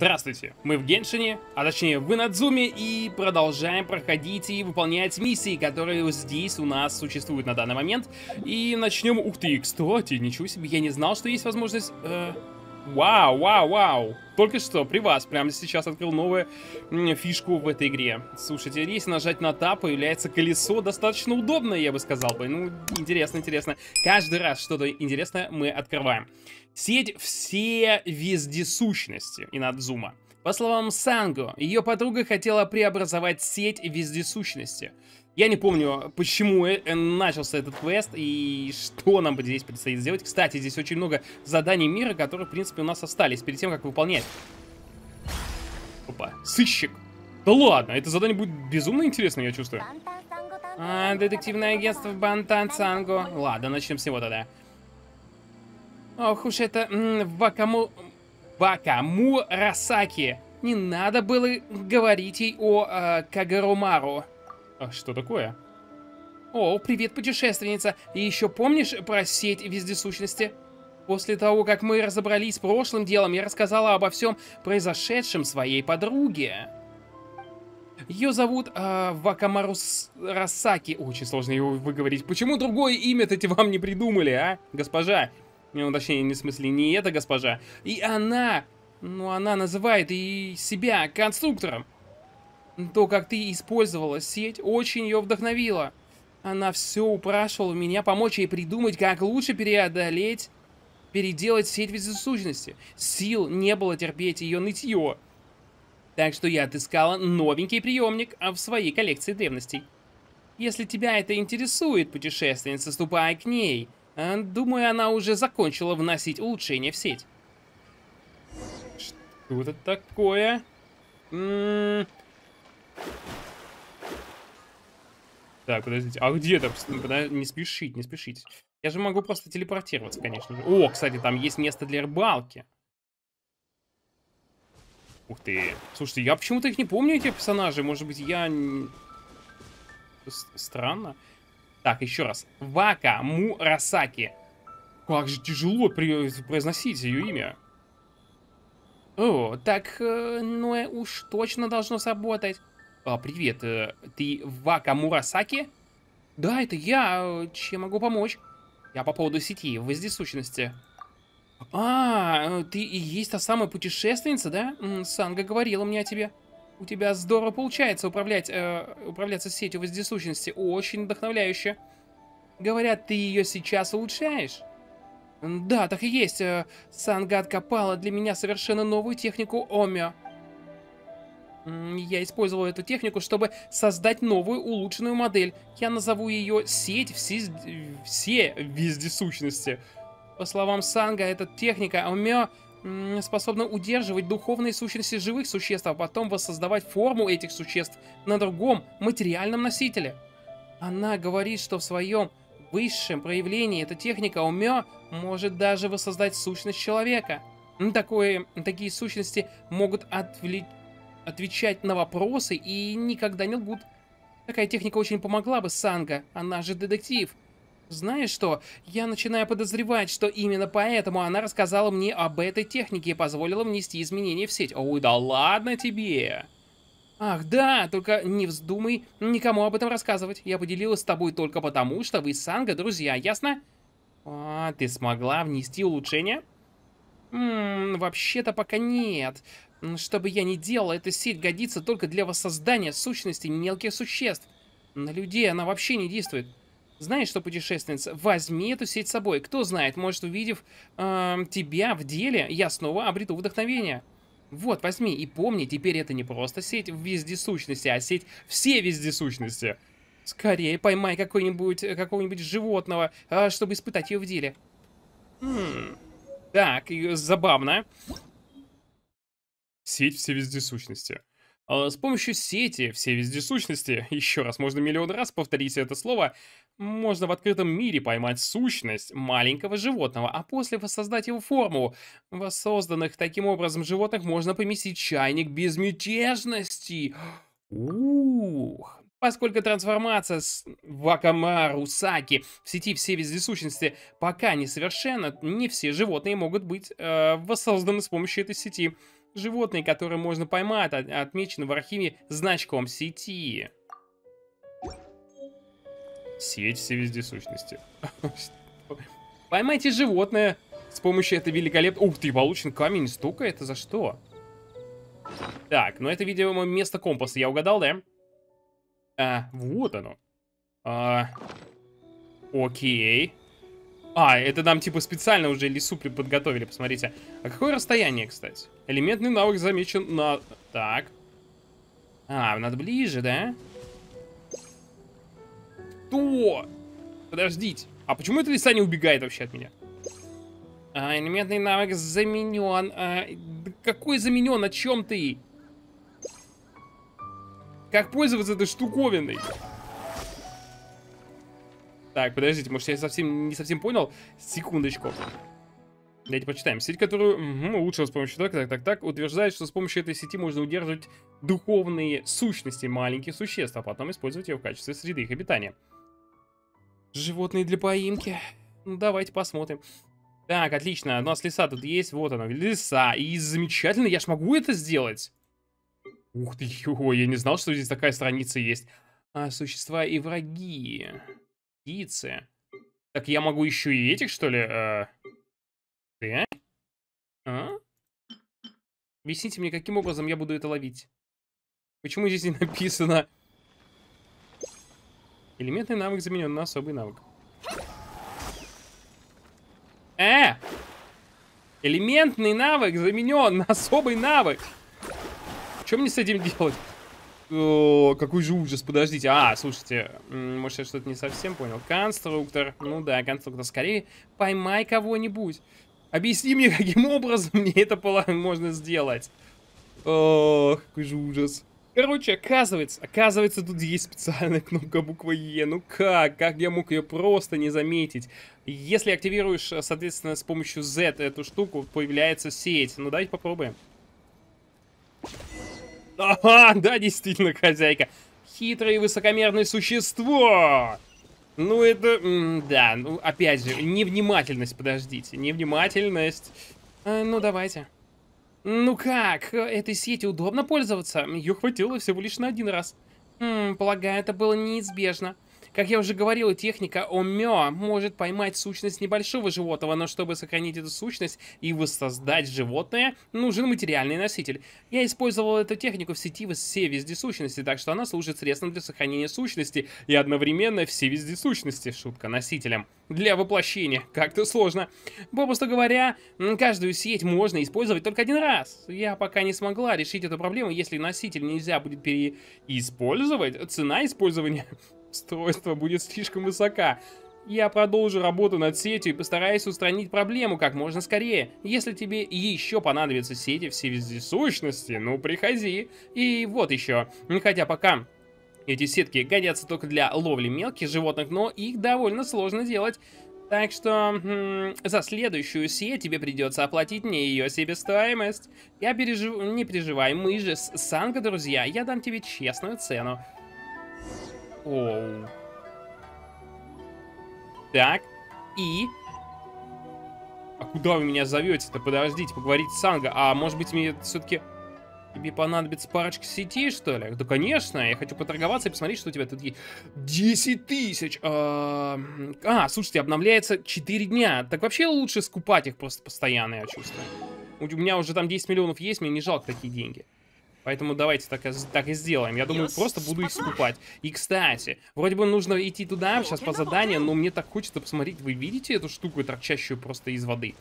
Здравствуйте, мы в Геншине, а точнее в Инадзуме, и продолжаем проходить и выполнять миссии, которые здесь у нас существуют на данный момент. И начнем... Ух ты, кстати, ничего себе, я не знал, что есть возможность... Вау. Только что при вас прямо сейчас открыл новую фишку в этой игре. Слушайте, если нажать на Tab, появляется колесо, достаточно удобное, я бы сказал бы. Ну, интересно. Каждый раз что-то интересное мы открываем. Сеть все вездесущности Инадзума. По словам Санго, ее подруга хотела преобразовать сеть вездесущности. Я не помню, почему начался этот квест и что нам здесь предстоит сделать. Кстати, здесь очень много заданий мира, которые, в принципе, у нас остались перед тем, как выполнять. Опа, сыщик. Да ладно, это задание будет безумно интересно, я чувствую. Детективное агентство Бантан Санго. Ладно, начнем с него тогда. Ох уж это Вакамурасаки. Не надо было говорить ей о Кагарумару. А что такое? О, привет, путешественница. И еще помнишь про сеть вездесущности? После того, как мы разобрались с прошлым делом, я рассказала обо всем произошедшем своей подруге. Ее зовут Вакамурасаки. Очень сложно его выговорить. Почему другое имя-то вам не придумали, а, госпожа? Ну, точнее, не в смысле, не эта госпожа. И она, она называет и себя конструктором. То, как ты использовала сеть, очень ее вдохновило. Она все упрашивала меня помочь ей придумать, как лучше переделать сеть вездесущности. Сил не было терпеть ее нытье. Так что я отыскала новенький приемник в своей коллекции древностей. Если тебя это интересует, путешественница, ступай к ней. Думаю, она уже закончила вносить улучшения в сеть. Что это такое? Так, подождите, а где-то? Не спешите. Я же могу просто телепортироваться, конечно же. О, кстати, там есть место для рыбалки. Ух ты. Слушайте, я почему-то их не помню, эти персонажи. Может быть, я... Странно. Так, еще раз. Вакамурасаки. Как же тяжело произносить ее имя. О, так, уж точно должно сработать. Привет, ты Вакамурасаки? Да, это я. Чем могу помочь? Я по поводу сети, вездесущности. Ты и есть та самая путешественница, да? Санга говорила мне о тебе. У тебя здорово получается управляться сетью вездесущности. Очень вдохновляюще. Говорят, ты ее сейчас улучшаешь? Да, так и есть. Санга откопала для меня совершенно новую технику Омё. Я использовал эту технику, чтобы создать новую улучшенную модель. Я назову ее «Сеть все вездесущности». По словам Санга, эта техника Омё способна удерживать духовные сущности живых существ, а потом воссоздавать форму этих существ на другом материальном носителе. Она говорит, что в своем высшем проявлении эта техника Омё может даже воссоздать сущность человека. Такие сущности могут отвечать на вопросы и никогда не лгут. Такая техника очень помогла бы Санга, она же детектив. Знаешь что, я начинаю подозревать, что именно поэтому она рассказала мне об этой технике и позволила внести изменения в сеть. Ой, да ладно тебе. Ах, да, только не вздумай никому об этом рассказывать. Я поделилась с тобой только потому, что вы с Санго друзья, ясно? Ты смогла внести улучшения? Вообще-то пока нет. Что бы я ни делал, эта сеть годится только для воссоздания сущностей мелких существ. На людей она вообще не действует. Знаешь что, путешественница, возьми эту сеть с собой. Кто знает, может, увидев тебя в деле, я снова обрету вдохновение. Вот, возьми и помни, теперь это не просто сеть вездесущности, а сеть все вездесущности. Скорее поймай какого-нибудь животного, чтобы испытать ее в деле. Так, забавно. Сеть все вездесущности. С помощью сети все вездесущности, еще раз, можно миллион раз повторить это слово, можно в открытом мире поймать сущность маленького животного, а после воссоздать его форму. В воссозданных таким образом животных можно поместить чайник безмятежности. Ух. Поскольку трансформация с Вакамурасаки в сети все вездесущности пока несовершенна, не все животные могут быть воссозданы с помощью этой сети. Животные, которые можно поймать, отмечены в архиве значком сети. Сеть всевездесущности. Поймайте животное с помощью этой великолепной... Ух ты, получен камень стука. Это за что? Так, ну это, видимо, место компаса. Я угадал, да? Вот оно. Окей. Это нам типа специально уже лесу подготовили, посмотрите. А какое расстояние, кстати? Элементный навык замечен на... Так. Надо ближе, да? Что? Подождите. А почему эта лиса не убегает вообще от меня? Элементный навык заменен. Какой заменен? О чем ты? Как пользоваться этой штуковиной? Так, подождите, может я не совсем понял? Секундочку. Давайте почитаем. Сеть, которую улучшила с помощью так, утверждает, что с помощью этой сети можно удерживать духовные сущности маленьких существ, а потом использовать ее в качестве среды их обитания. Животные для поимки. Ну, давайте посмотрим. Так, отлично. У нас лиса тут есть. Вот она, лиса. И замечательно, я ж могу это сделать. Ух ты, я не знал, что здесь такая страница есть. Существа и враги. Птицы. Так я могу еще и этих, что ли? Ты? Объясните мне, каким образом я буду это ловить? Почему здесь не написано? Элементный навык заменен на особый навык. Элементный навык заменен на особый навык. Что мне с этим делать? Какой же ужас, подождите. Слушайте, может я что-то не совсем понял. Конструктор, ну да, конструктор. Скорее поймай кого-нибудь. Объясни мне, каким образом мне это можно сделать. Какой же ужас. Короче, оказывается, тут есть специальная кнопка буквы Е. Ну как я мог ее просто не заметить? Если активируешь, соответственно, с помощью Z эту штуку, появляется сеть. Ну давайте попробуем. Да, действительно, хозяйка. Хитрое и высокомерное существо. Ну, это... Да, ну, опять же, невнимательность, подождите. Невнимательность. Ну, давайте. Ну как, этой сетью удобно пользоваться? Ее хватило всего лишь на один раз. Полагаю, это было неизбежно. Как я уже говорил, техника Омё может поймать сущность небольшого животного, но чтобы сохранить эту сущность и воссоздать животное, нужен материальный носитель. Я использовал эту технику в сети все вездесущности, так что она служит средством для сохранения сущности и одновременно все вездесущности, шутка, носителем. Для воплощения. Как-то сложно. Попросту говоря, каждую сеть можно использовать только один раз. Я пока не смогла решить эту проблему, если носитель нельзя будет переиспользовать, цена использования устройства будет слишком высока. Я продолжу работу над сетью и постараюсь устранить проблему как можно скорее. Если тебе еще понадобятся сети все вездесущности, ну приходи. И вот еще. Хотя пока эти сетки годятся только для ловли мелких животных, но их довольно сложно делать. Так что за следующую сеть тебе придется оплатить мне ее себестоимость. Не переживай, мы же с Санго, друзья, я дам тебе честную цену. Оу. Так, и... куда вы меня зовете-то? Подождите, поговорить с Санго. Может быть, мне все-таки... Тебе понадобится парочка сетей, что ли? Да, конечно, я хочу поторговаться и посмотреть, что у тебя тут есть. 10 тысяч! Слушайте, обновляется 4 дня. Так вообще лучше скупать их просто постоянно, я чувствую. У меня уже там 10 миллионов есть, мне не жалко такие деньги. Поэтому давайте так и сделаем. Я думаю, просто буду их скупать. И, кстати, вроде бы нужно идти туда сейчас по заданию, но мне так хочется посмотреть. Вы видите эту штуку, торчащую просто из воды?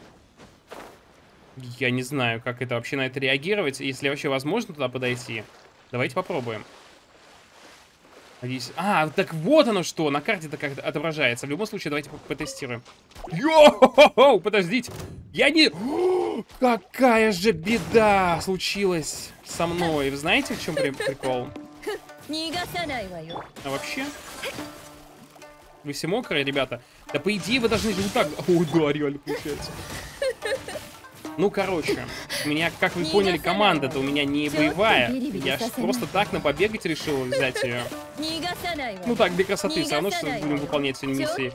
Я не знаю, как это вообще на это реагировать. Если вообще возможно туда подойти. Давайте попробуем. Надеюсь... так вот оно что. На карте-то как отображается. В любом случае, давайте потестируем. Йо-хо-хо-хо! Подождите. Я не... Какая же беда случилась со мной. Вы знаете, в чем прикол? А вообще? Вы все мокрые, ребята? Да по идее вы должны же вот так... Ой, да, реально получается. Ну, короче, у меня, как вы поняли, команда-то у меня не боевая. Я просто так на побегать решил взять ее. Ну так, для красоты, все равно, что будем выполнять сегодня миссии.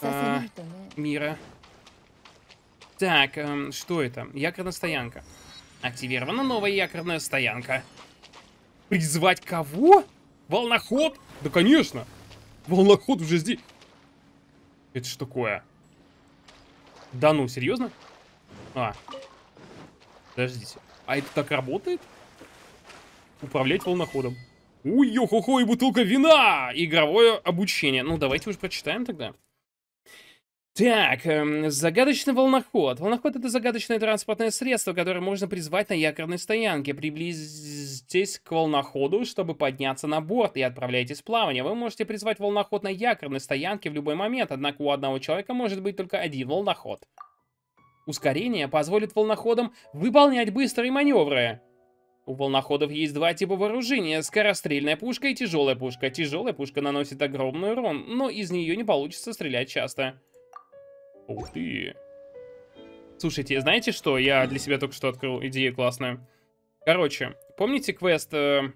Мира. Так, что это? Якорная стоянка. Активирована новая якорная стоянка. Призвать кого? Волноход? Да, конечно. Волноход уже здесь. Это что такое? Да ну, серьезно? А. Подождите. А это так работает? Управлять волноходом. Ой-ё-хо-хо, и бутылка вина! Игровое обучение. Ну, давайте уже прочитаем тогда. Так, загадочный волноход. Волноход — это загадочное транспортное средство, которое можно призвать на якорной стоянке. Приблизьтесь к волноходу, чтобы подняться на борт, и отправляйтесь в плавание. Вы можете призвать волноход на якорной стоянке в любой момент, однако у одного человека может быть только один волноход. Ускорение позволит волноходам выполнять быстрые маневры. У волноходов есть два типа вооружения: скорострельная пушка и тяжелая пушка. Тяжелая пушка наносит огромный урон, но из нее не получится стрелять часто. Ух ты. Слушайте, знаете что? Я для себя только что открыл идею классную. Короче, помните квест,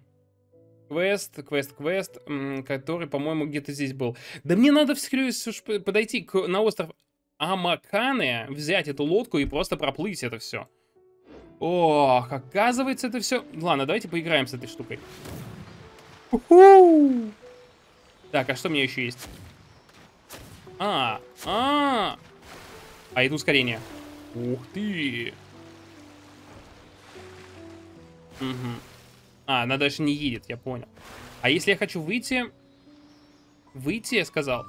который, по-моему, где-то здесь был? Да мне надо вскрыть, подойти на остров Амакане, взять эту лодку и просто проплыть это все. Ох, оказывается, это все... Ладно, давайте поиграем с этой штукой. У-ху! Так, а что у меня еще есть? А это ускорение. Ух ты! Угу. Она даже не едет, я понял. А если я хочу выйти... Выйти, я сказал.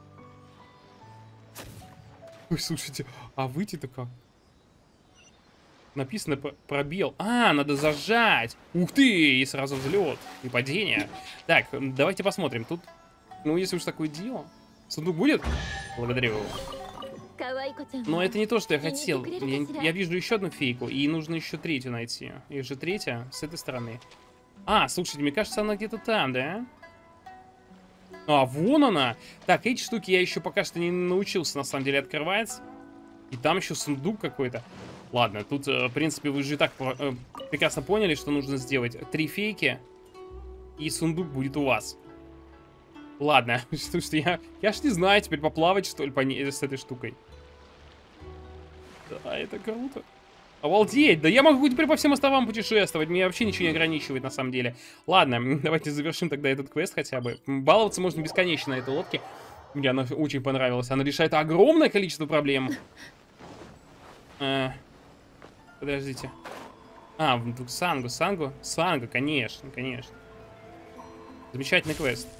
Ой, слушайте, а выйти-то как? Написано пробел. Надо зажать. Ух ты! И сразу взлет. И падение. Так, давайте посмотрим. Тут, ну, если уж такое дело. Сундук будет? Благодарю. Но это не то, что я хотел. Я вижу еще одну фейку, и нужно еще третью найти. И же третья с этой стороны. Слушайте, мне кажется, она где-то там, да? Вон она. Так, эти штуки я еще пока что не научился, на самом деле, открывать. И там еще сундук какой-то. Ладно, тут, в принципе, вы же и так прекрасно поняли, что нужно сделать. 3 фейки, и сундук будет у вас. Ладно, что я ж не знаю, теперь поплавать, что ли, с этой штукой. Да, это круто. Обалдеть, да я могу теперь по всем островам путешествовать, меня вообще ничего не ограничивает, на самом деле. Ладно, давайте завершим тогда этот квест хотя бы. Баловаться можно бесконечно на этой лодке. Мне она очень понравилась, она решает огромное количество проблем. Подождите. Тут Сангу, конечно. Замечательный квест.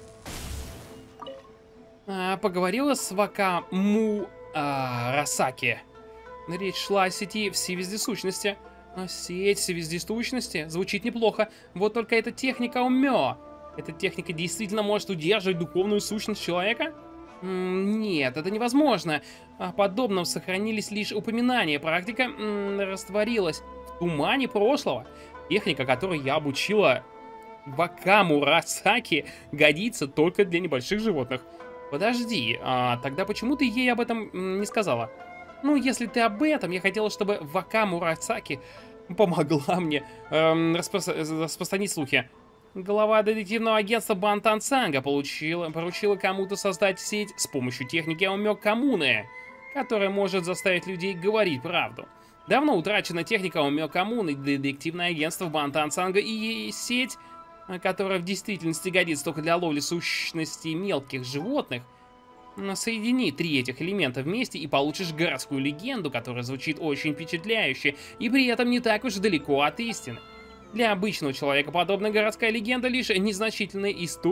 Поговорила с Вакаму Расаки. Речь шла о сети всевездесущности. Сеть всевездесущности звучит неплохо. Вот только эта техника умё. Эта техника действительно может удерживать духовную сущность человека? Нет, это невозможно. О подобном сохранились лишь упоминания. Практика растворилась в тумане прошлого. Техника, которой я обучила Вакаму Расаки, годится только для небольших животных. Подожди, тогда почему ты ей об этом не сказала? Ну, если ты об этом, я хотела, чтобы Вакаму Расаки помогла мне распространить слухи. Глава детективного агентства Бантан Санга поручила кому-то создать сеть с помощью техники Омё Коммуны, которая может заставить людей говорить правду. Давно утрачена техника Омё Коммуны, детективное агентство Бантан Санга и сеть, которая в действительности годится только для ловли сущностей мелких животных. Соедини 3 этих элемента вместе и получишь городскую легенду, которая звучит очень впечатляюще и при этом не так уж далеко от истины. Для обычного человека подобная городская легенда лишь незначительная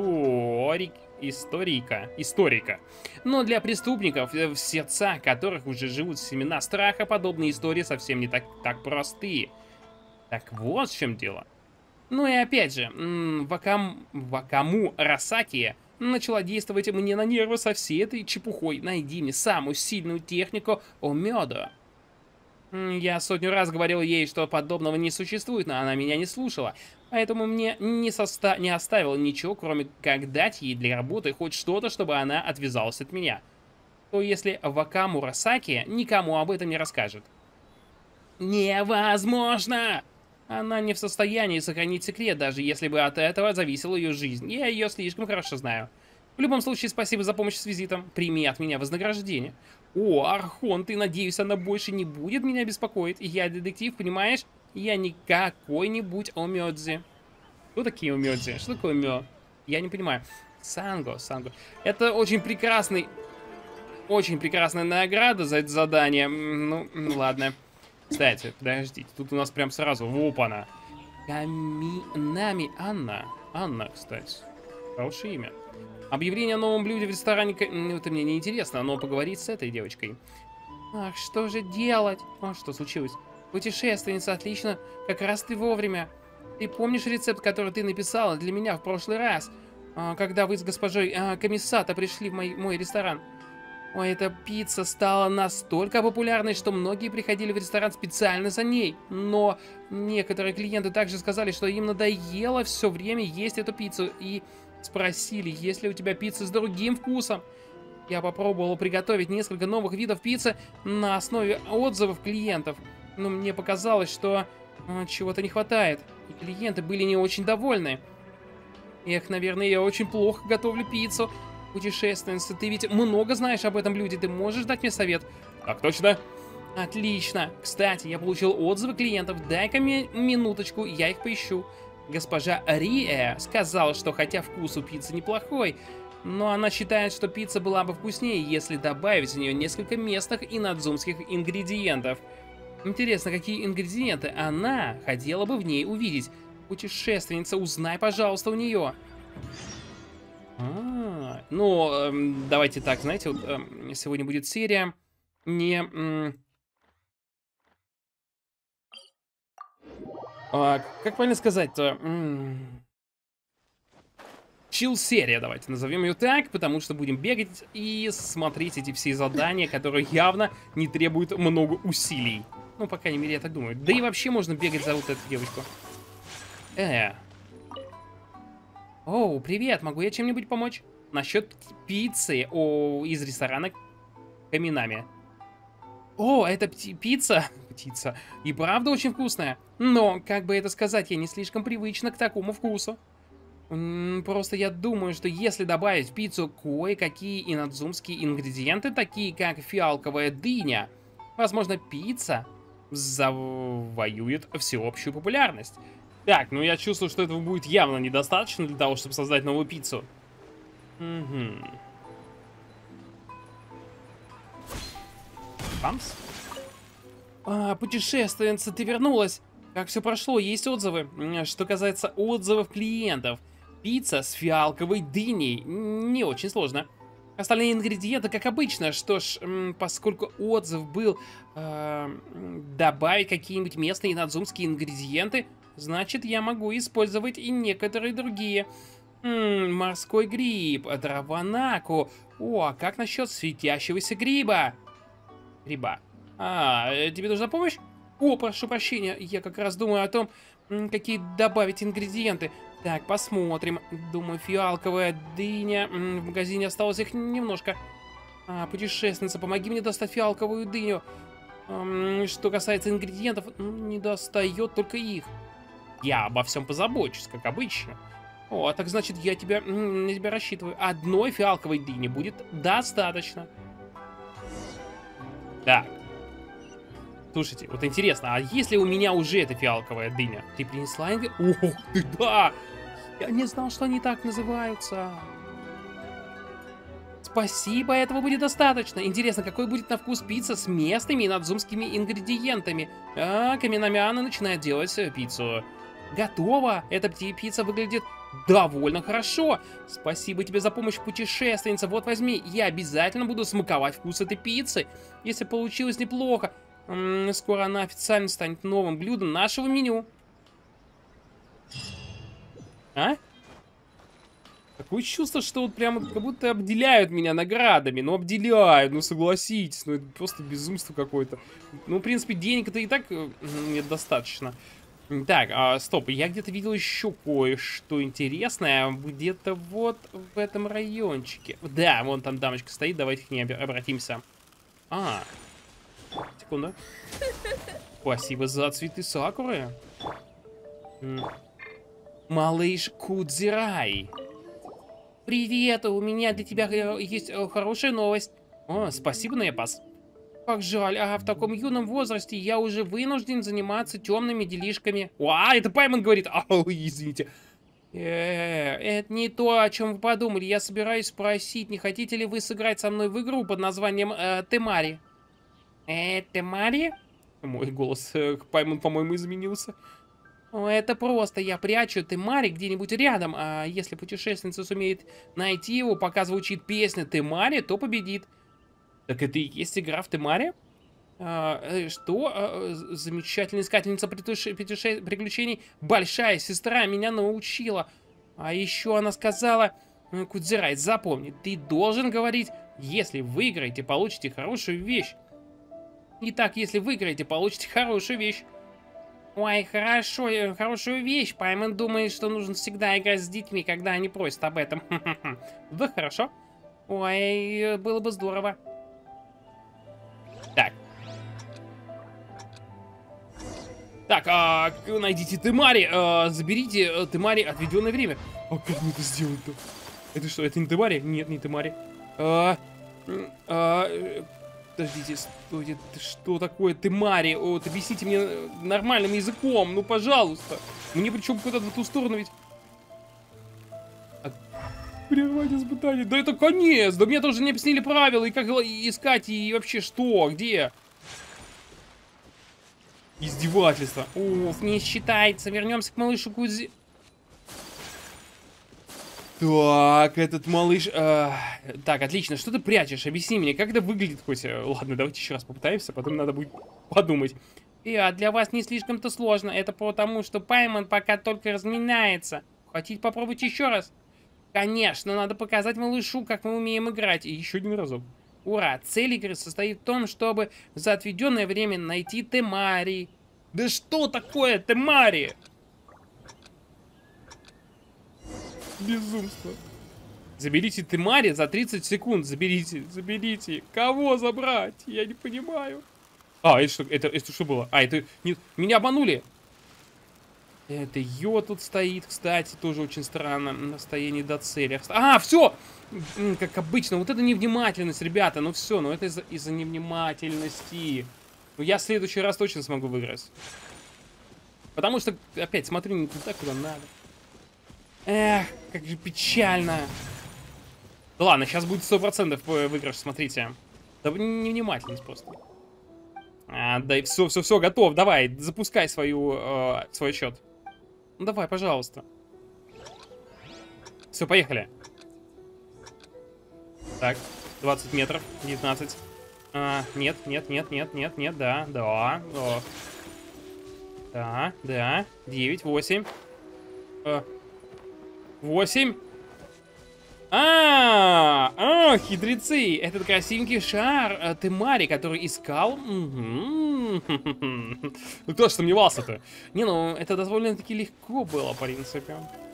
историка. Но для преступников, в сердцах которых уже живут семена страха, подобные истории совсем не так простые. Так вот в чем дело. Ну и опять же, Вакаму Расаки начала действовать мне на нервы со всей этой чепухой. Найди мне самую сильную технику Омёдо. Я 100 раз говорил ей, что подобного не существует, но она меня не слушала. Поэтому мне не оставило ничего, кроме как дать ей для работы хоть что-то, чтобы она отвязалась от меня. То если Вакаму Расаки никому об этом не расскажет. Невозможно! Она не в состоянии сохранить секрет, даже если бы от этого зависела ее жизнь. Я ее слишком хорошо знаю. В любом случае, спасибо за помощь с визитом. Прими от меня вознаграждение. О, Архон, ты, надеюсь, она больше не будет меня беспокоить. Я детектив, понимаешь? Я не какой-нибудь Омёдзи. Кто такие Омёдзи? Что такое Мё? Я не понимаю. Санго. Это очень прекрасная награда за это задание. Ну, ладно. Кстати, подождите, тут у нас прям сразу, опа-на. Каминами Анна. Анна, кстати. Хорошее имя. Объявление о новом блюде в ресторане... Ну, это мне не интересно, но поговорить с этой девочкой. Ах, что же делать? А, что случилось? Путешественница, отлично. Как раз ты вовремя. Ты помнишь рецепт, который ты написала для меня в прошлый раз? Когда вы с госпожой Комиссата пришли в мой ресторан? Ой, эта пицца стала настолько популярной, что многие приходили в ресторан специально за ней. Но некоторые клиенты также сказали, что им надоело все время есть эту пиццу. И спросили, есть ли у тебя пицца с другим вкусом. Я попробовала приготовить несколько новых видов пиццы на основе отзывов клиентов. Но мне показалось, что чего-то не хватает. И клиенты были не очень довольны. Эх, наверное, я очень плохо готовлю пиццу. Путешественница, ты ведь много знаешь об этом блюде, ты можешь дать мне совет? Так точно. Отлично. Кстати, я получил отзывы клиентов. Дай-ка мне минуточку, я их поищу. Госпожа Рие сказала, что хотя вкус у пиццы неплохой, но она считает, что пицца была бы вкуснее, если добавить в нее несколько местных инадзумских ингредиентов. Интересно, какие ингредиенты она хотела бы в ней увидеть? Путешественница, узнай, пожалуйста, у нее. Ну, давайте так, знаете, вот сегодня будет серия не... как правильно сказать-то? Чил-серия, давайте назовем ее так, потому что будем бегать и смотреть эти все задания, которые явно не требуют много усилий. Ну, по крайней мере, я так думаю. Да и вообще можно бегать за вот эту девочку. Оу, привет, могу я чем-нибудь помочь? Насчет пиццы из ресторана Каминами. О, это пицца? Птица. И правда очень вкусная. Но, как бы это сказать, я не слишком привычна к такому вкусу. Просто я думаю, что если добавить в пиццу кое-какие инадзумские ингредиенты, такие как фиалковая дыня, возможно, пицца завоюет всеобщую популярность. Так, ну я чувствую, что этого будет явно недостаточно для того, чтобы создать новую пиццу. Угу. Бамс. Путешественница, ты вернулась. Как все прошло, есть отзывы. Что касается отзывов клиентов. Пицца с фиалковой дыней. Не очень сложно. Остальные ингредиенты, как обычно. Что ж, поскольку отзыв был добавить какие-нибудь местные надзумские ингредиенты, значит, я могу использовать и некоторые другие. Морской гриб, дрова наку. О, а как насчет светящегося гриба? Тебе нужна помощь? О, прошу прощения, я как раз думаю о том, какие добавить ингредиенты. Так, посмотрим. Думаю, фиалковая дыня. В магазине осталось их немножко. Путешественница, помоги мне достать фиалковую дыню. Что касается ингредиентов, не достает только их. Я обо всем позабочусь, как обычно. О, так значит, я на тебя рассчитываю. Одной фиалковой дыни будет достаточно. Так. Слушайте, вот интересно, а если у меня уже эта фиалковая дыня? Ты принесла ингредиенты? Ух ты, да! Я не знал, что они так называются. Спасибо, этого будет достаточно. Интересно, какой будет на вкус пицца с местными надзумскими ингредиентами? Каминамяна начинает делать пиццу. Готово! Эта пицца выглядит довольно хорошо. Спасибо тебе за помощь, путешественница. Вот возьми, я обязательно буду смаковать вкус этой пиццы. Если получилось неплохо, скоро она официально станет новым блюдом нашего меню. Такое чувство, что вот прямо как будто обделяют меня наградами. Ну, обделяют, ну согласитесь. Ну, это просто безумство какое-то. Ну, в принципе, денег-то и так нет достаточно. Так, стоп, я где-то видел еще кое-что интересное. Где-то вот в этом райончике. Да, вон там дамочка стоит, давайте к ней обратимся. Секунду. Спасибо за цветы сакуры. Малыш Кудзирай. Привет, у меня для тебя есть хорошая новость. О, спасибо, Непас. Как жаль, а в таком юном возрасте я уже вынужден заниматься темными делишками. А, это Паймон говорит. Ау, извините. Это не то, о чем вы подумали. Я собираюсь спросить, не хотите ли вы сыграть со мной в игру под названием Темари? Темари? Мой голос Паймон, по-моему, изменился. Это просто. Я прячу Темари где-нибудь рядом. А если путешественница сумеет найти его, пока звучит песня Темари, то победит. Так это и есть игра в Темари? Что? Замечательная искательница приключений. Большая сестра меня научила. А еще она сказала... Кудзирай, запомни, ты должен говорить, если выиграете, получите хорошую вещь. Итак, если выиграете, получите хорошую вещь. Ой, хорошо, хорошую вещь. Паймон думает, что нужно всегда играть с детьми, когда они просят об этом. Да, хорошо. Ой, было бы здорово. Так. Так, найдите Темари, заберите Темари отведенное время. А как мне это сделать-то? Это что, это не Темари? Нет, не Темари. Подождите, стойте, что такое Темари? Вот, объясните мне нормальным языком, ну пожалуйста. Мне причем куда-то в ту сторону ведь... Прервать испытание. Да это конец! Да мне тоже не объяснили правила, и как искать, и вообще что, где? Издевательство. Уф, не считается. Вернемся к малышу Кудзи. Так, этот малыш... Так, отлично. Что ты прячешь? Объясни мне, как это выглядит хоть? Ладно, давайте еще раз попытаемся, потом надо будет подумать. Для вас не слишком-то сложно. Это потому, что Паймон пока только разминается. Хотите попробовать еще раз? Конечно, надо показать малышу, как мы умеем играть. И еще один разок. Ура! Цель игры состоит в том, чтобы за отведенное время найти Темари. Да что такое Темари? Безумство. Заберите Темари за 30 секунд. Заберите, заберите. Кого забрать? Я не понимаю. А, это что было? А, это... Нет, меня обманули. Это Йо тут стоит, кстати, тоже очень странно. На расстоянии до цели. А, все! Как обычно, вот это невнимательность, ребята. Ну все, ну это из-за невнимательности. Ну я в следующий раз точно смогу выиграть. Потому что, опять, смотрю не туда, куда надо. Эх, как же печально. Да ладно, сейчас будет 100% выигрыш, смотрите. Да невнимательность просто. Да и все, готов. Давай, запускай свой счет. Ну давай, пожалуйста. Все, поехали. Так, 20 метров, 19. Нет, да. Да, 9, 8. 8. Хитрецы! Этот красивенький шар Темари, который искал. Ну кто ж сомневался-то? Не, ну это довольно-таки легко было, в принципе.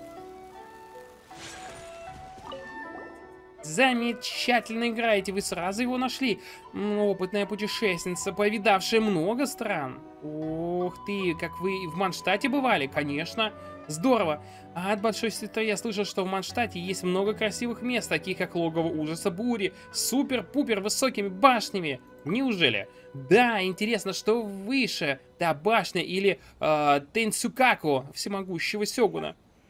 Замечательно играете, вы сразу его нашли. Опытная путешественница, повидавшая много стран. Ух ты, как вы в Манштате бывали? Конечно. Здорово. А от большой сестры я слышал, что в Манштате есть много красивых мест, таких как логово ужаса бури, супер-пупер высокими башнями. Неужели? Да, интересно, что выше, та башня или Тенсюкаку, всемогущего сёгуна.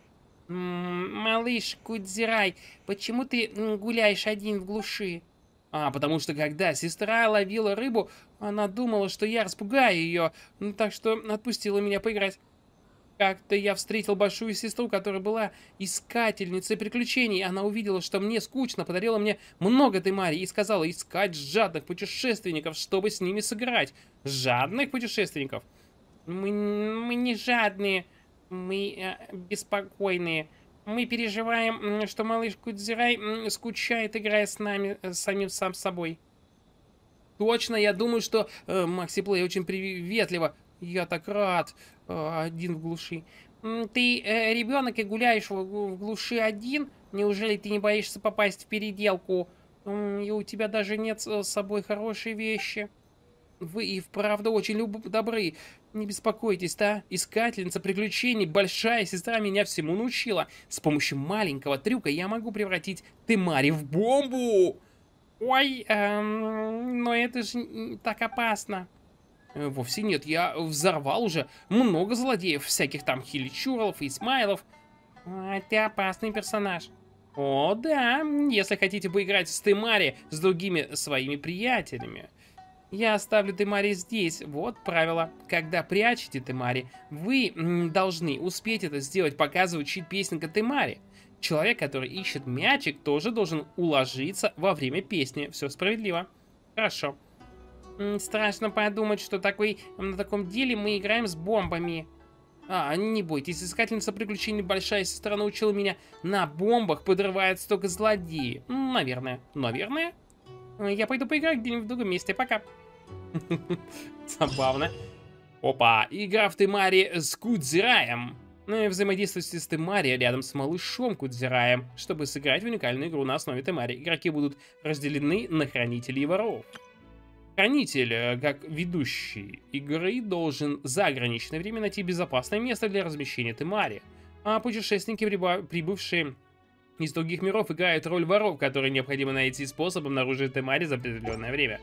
Малыш Кудзирай, почему ты гуляешь один в глуши? Потому что когда сестра ловила рыбу, она думала, что я распугаю ее, так что отпустила меня поиграть. Как-то я встретил большую сестру, которая была искательницей приключений. Она увидела, что мне скучно, подарила мне много Темари и сказала искать жадных путешественников, чтобы с ними сыграть. Жадных путешественников? Мы не жадные. Мы беспокойные. Мы переживаем, что малыш Кудзирай скучает, играя с нами, самим сам собой. Точно, я думаю, что Макси Плей очень приветливо. Я так рад. Один в глуши. Ты ребенок и гуляешь в глуши один? Неужели ты не боишься попасть в переделку? И у тебя даже нет с собой хорошей вещи. Вы и вправду очень добры. Не беспокойтесь, да? Искательница приключений, большая сестра меня всему научила. С помощью маленького трюка я могу превратить Темари в бомбу. Ой, но это же так опасно. Вовсе нет, я взорвал уже много злодеев, всяких там хиличуров и смайлов. Ты опасный персонаж. О, да, если хотите поиграть с Темари с другими своими приятелями. Я оставлю Темари здесь. Вот правило. Когда прячете Темари, вы должны успеть это сделать, пока звучит песенка Темари. Человек, который ищет мячик, тоже должен уложиться во время песни. Все справедливо. Хорошо. Страшно подумать, что на таком деле мы играем с бомбами. Не бойтесь, искательница приключений большая сестра научила меня, на бомбах подрывается только злодеи. Наверное. Наверное? Я пойду поиграю где-нибудь в другом месте. Пока. Забавно. Опа, игра в Темари с Кудзираем. Взаимодействуйте с Темари рядом с малышом Кудзираем, чтобы сыграть в уникальную игру на основе Темари. Игроки будут разделены на хранителей и воров. Хранитель, как ведущий игры, должен за ограниченное время найти безопасное место для размещения Темари. А путешественники, прибывшие из других миров, играют роль воров, которые необходимо найти способ обнаружить Темари за определенное время.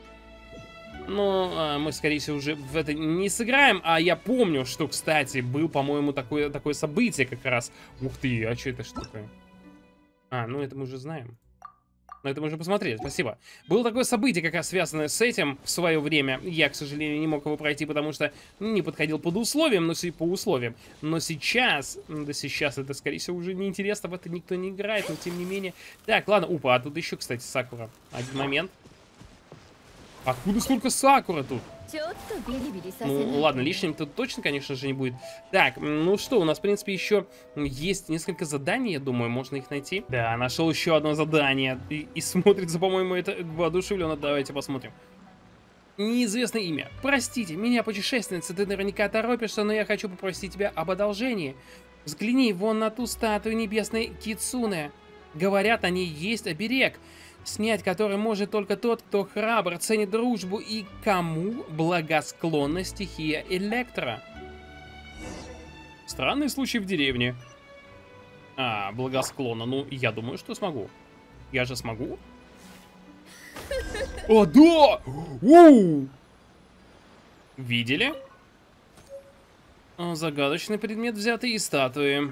Но мы, скорее всего, уже в это не сыграем. А я помню, что, кстати, был, по-моему, такое событие как раз. Ух ты, а что это такое? Ну это мы уже знаем. Но это мы уже посмотрели, спасибо. Было такое событие, как раз связанное с этим в свое время. Я, к сожалению, не мог его пройти, потому что не подходил под условиям, по условиям. Но сейчас, сейчас это, скорее всего, уже неинтересно, в это никто не играет, но тем не менее. Так, ладно, а тут еще, кстати, Сакура. Один момент. Откуда столько Сакура тут? Ну, ладно, лишним тут точно, конечно же, не будет. Так, ну что, у нас, в принципе, еще есть несколько заданий, я думаю, можно их найти. Да, нашел еще одно задание. И смотрится, по-моему, это воодушевленно. Давайте посмотрим. Неизвестное имя. Простите, меня, путешественница, ты наверняка торопишься, но я хочу попросить тебя об одолжении. Взгляни вон на ту статую небесной Кицуне. Говорят, на ней есть оберег, снять который может только тот, кто храбр, ценит дружбу и кому благосклонна стихия Электро. Странный случай в деревне. Благосклонно. Ну, я думаю, что смогу. Я же смогу? О, да! Оу! Видели? Загадочный предмет, взятый из статуи.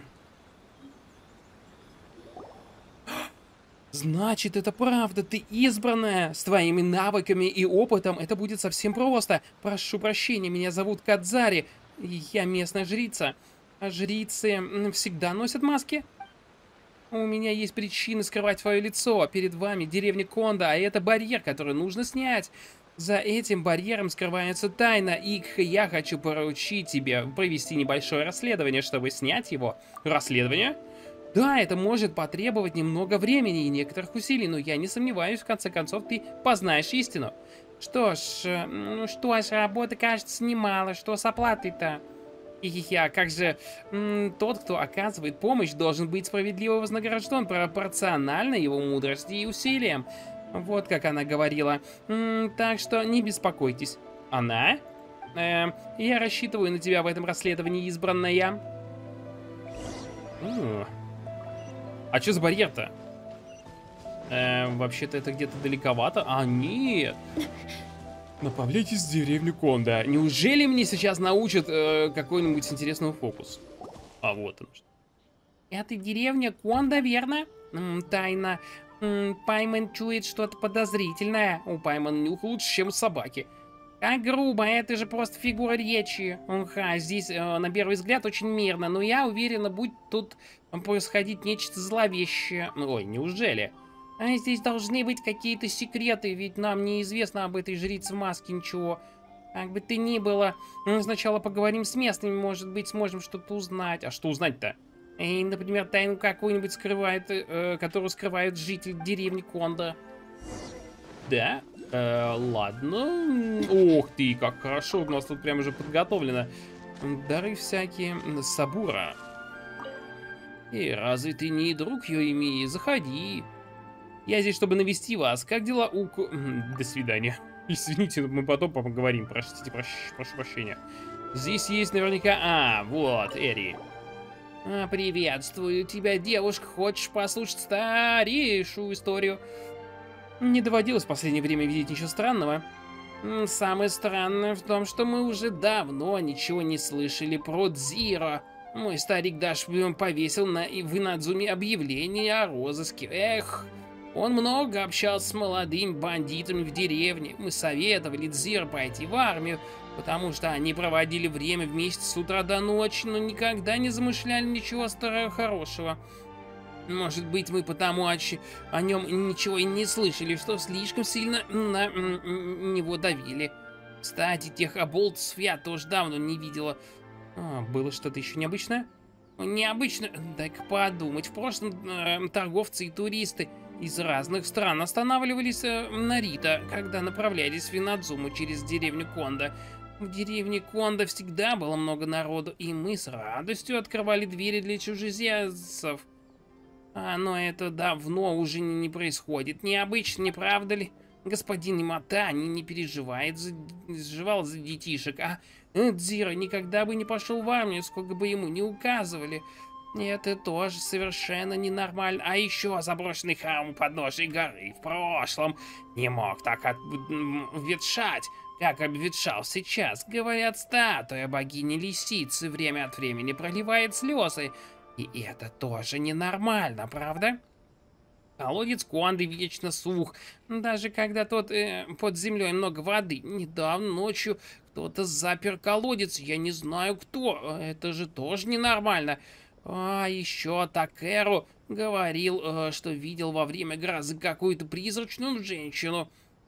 Значит, это правда, ты избранная. С твоими навыками и опытом это будет совсем просто. Прошу прощения, меня зовут Кадзари. Я местная жрица. А жрицы всегда носят маски? У меня есть причины скрывать свое лицо. Перед вами деревня Кондо, а это барьер, который нужно снять. За этим барьером скрывается тайна, и я хочу поручить тебе провести небольшое расследование, чтобы снять его. Расследование? Да, это может потребовать немного времени и некоторых усилий, но я не сомневаюсь, в конце концов, ты познаешь истину. Что ж, работы, кажется, немало, что с оплатой-то? А как же тот, кто оказывает помощь, должен быть справедливо вознагражден пропорционально его мудрости и усилиям. Вот как она говорила. Так что не беспокойтесь. Она? Я рассчитываю на тебя в этом расследовании, избранная. А что за барьер-то? Вообще-то это где-то далековато. Нет. Направляйтесь в деревню Кондо. Неужели мне сейчас научат какой-нибудь интересный фокус? Вот он. Это деревня Кондо, верно? Тайна. Пайман чует что-то подозрительное. У Паймана нюх лучше, чем у собаки. Как грубо, это же просто фигура речи. Здесь на первый взгляд очень мирно, но я уверена, будет тут происходить нечто зловещее. Ой, неужели? А здесь должны быть какие-то секреты, ведь нам неизвестно об этой жрице в маске ничего. Как бы то ни было, сначала поговорим с местными, может быть, сможем что-то узнать. А что узнать-то? Например, тайну какую-нибудь скрывает, которую скрывает житель деревни Кондо. Да? Ладно. Ух ты, как хорошо, у нас тут прям уже подготовлено. Дары всякие. Сабура. Разве ты не друг Йоимии? Заходи. Я здесь, чтобы навести вас. Как дела у... До свидания. Извините, мы потом поговорим. Простите, прошу прощения. Здесь есть наверняка... вот, Эри. Приветствую тебя, девушка. Хочешь послушать старейшую историю? Не доводилось в последнее время видеть ничего странного. Самое странное в том, что мы уже давно ничего не слышали про Дзиро. Мой старик даже повесил на Инадзуме объявление о розыске. Эх, он много общался с молодыми бандитами в деревне. Мы советовали Дзиро пойти в армию, потому что они проводили время вместе с утра до ночи, но никогда не замышляли ничего хорошего. Может быть, мы потому о нем ничего и не слышали, что слишком сильно на него давили. Кстати, тех оболтусов я тоже давно не видела. Было что-то еще необычное? Необычно? Дай-ка подумать. В прошлом торговцы и туристы из разных стран останавливались на Рита, когда направлялись в Инадзуму через деревню Кондо. В деревне Кондо всегда было много народу, и мы с радостью открывали двери для чужеземцев. Но это давно уже не происходит. Необычно, не правда ли? Господин Иматани не переживал за детишек, а Дзиро никогда бы не пошел в армию, сколько бы ему не указывали. Это тоже совершенно ненормально. А еще заброшенный храм у подножия горы в прошлом не мог так обветшать, как обветшал сейчас. Говорят, статуя богини Лисицы время от времени проливает слезы. И это тоже ненормально, правда? Колодец Конды вечно сух, даже когда тут под землей много воды. Недавно ночью кто-то запер колодец, я не знаю кто, это же тоже ненормально. А еще Такеру говорил, что видел во время грозы какую-то призрачную женщину.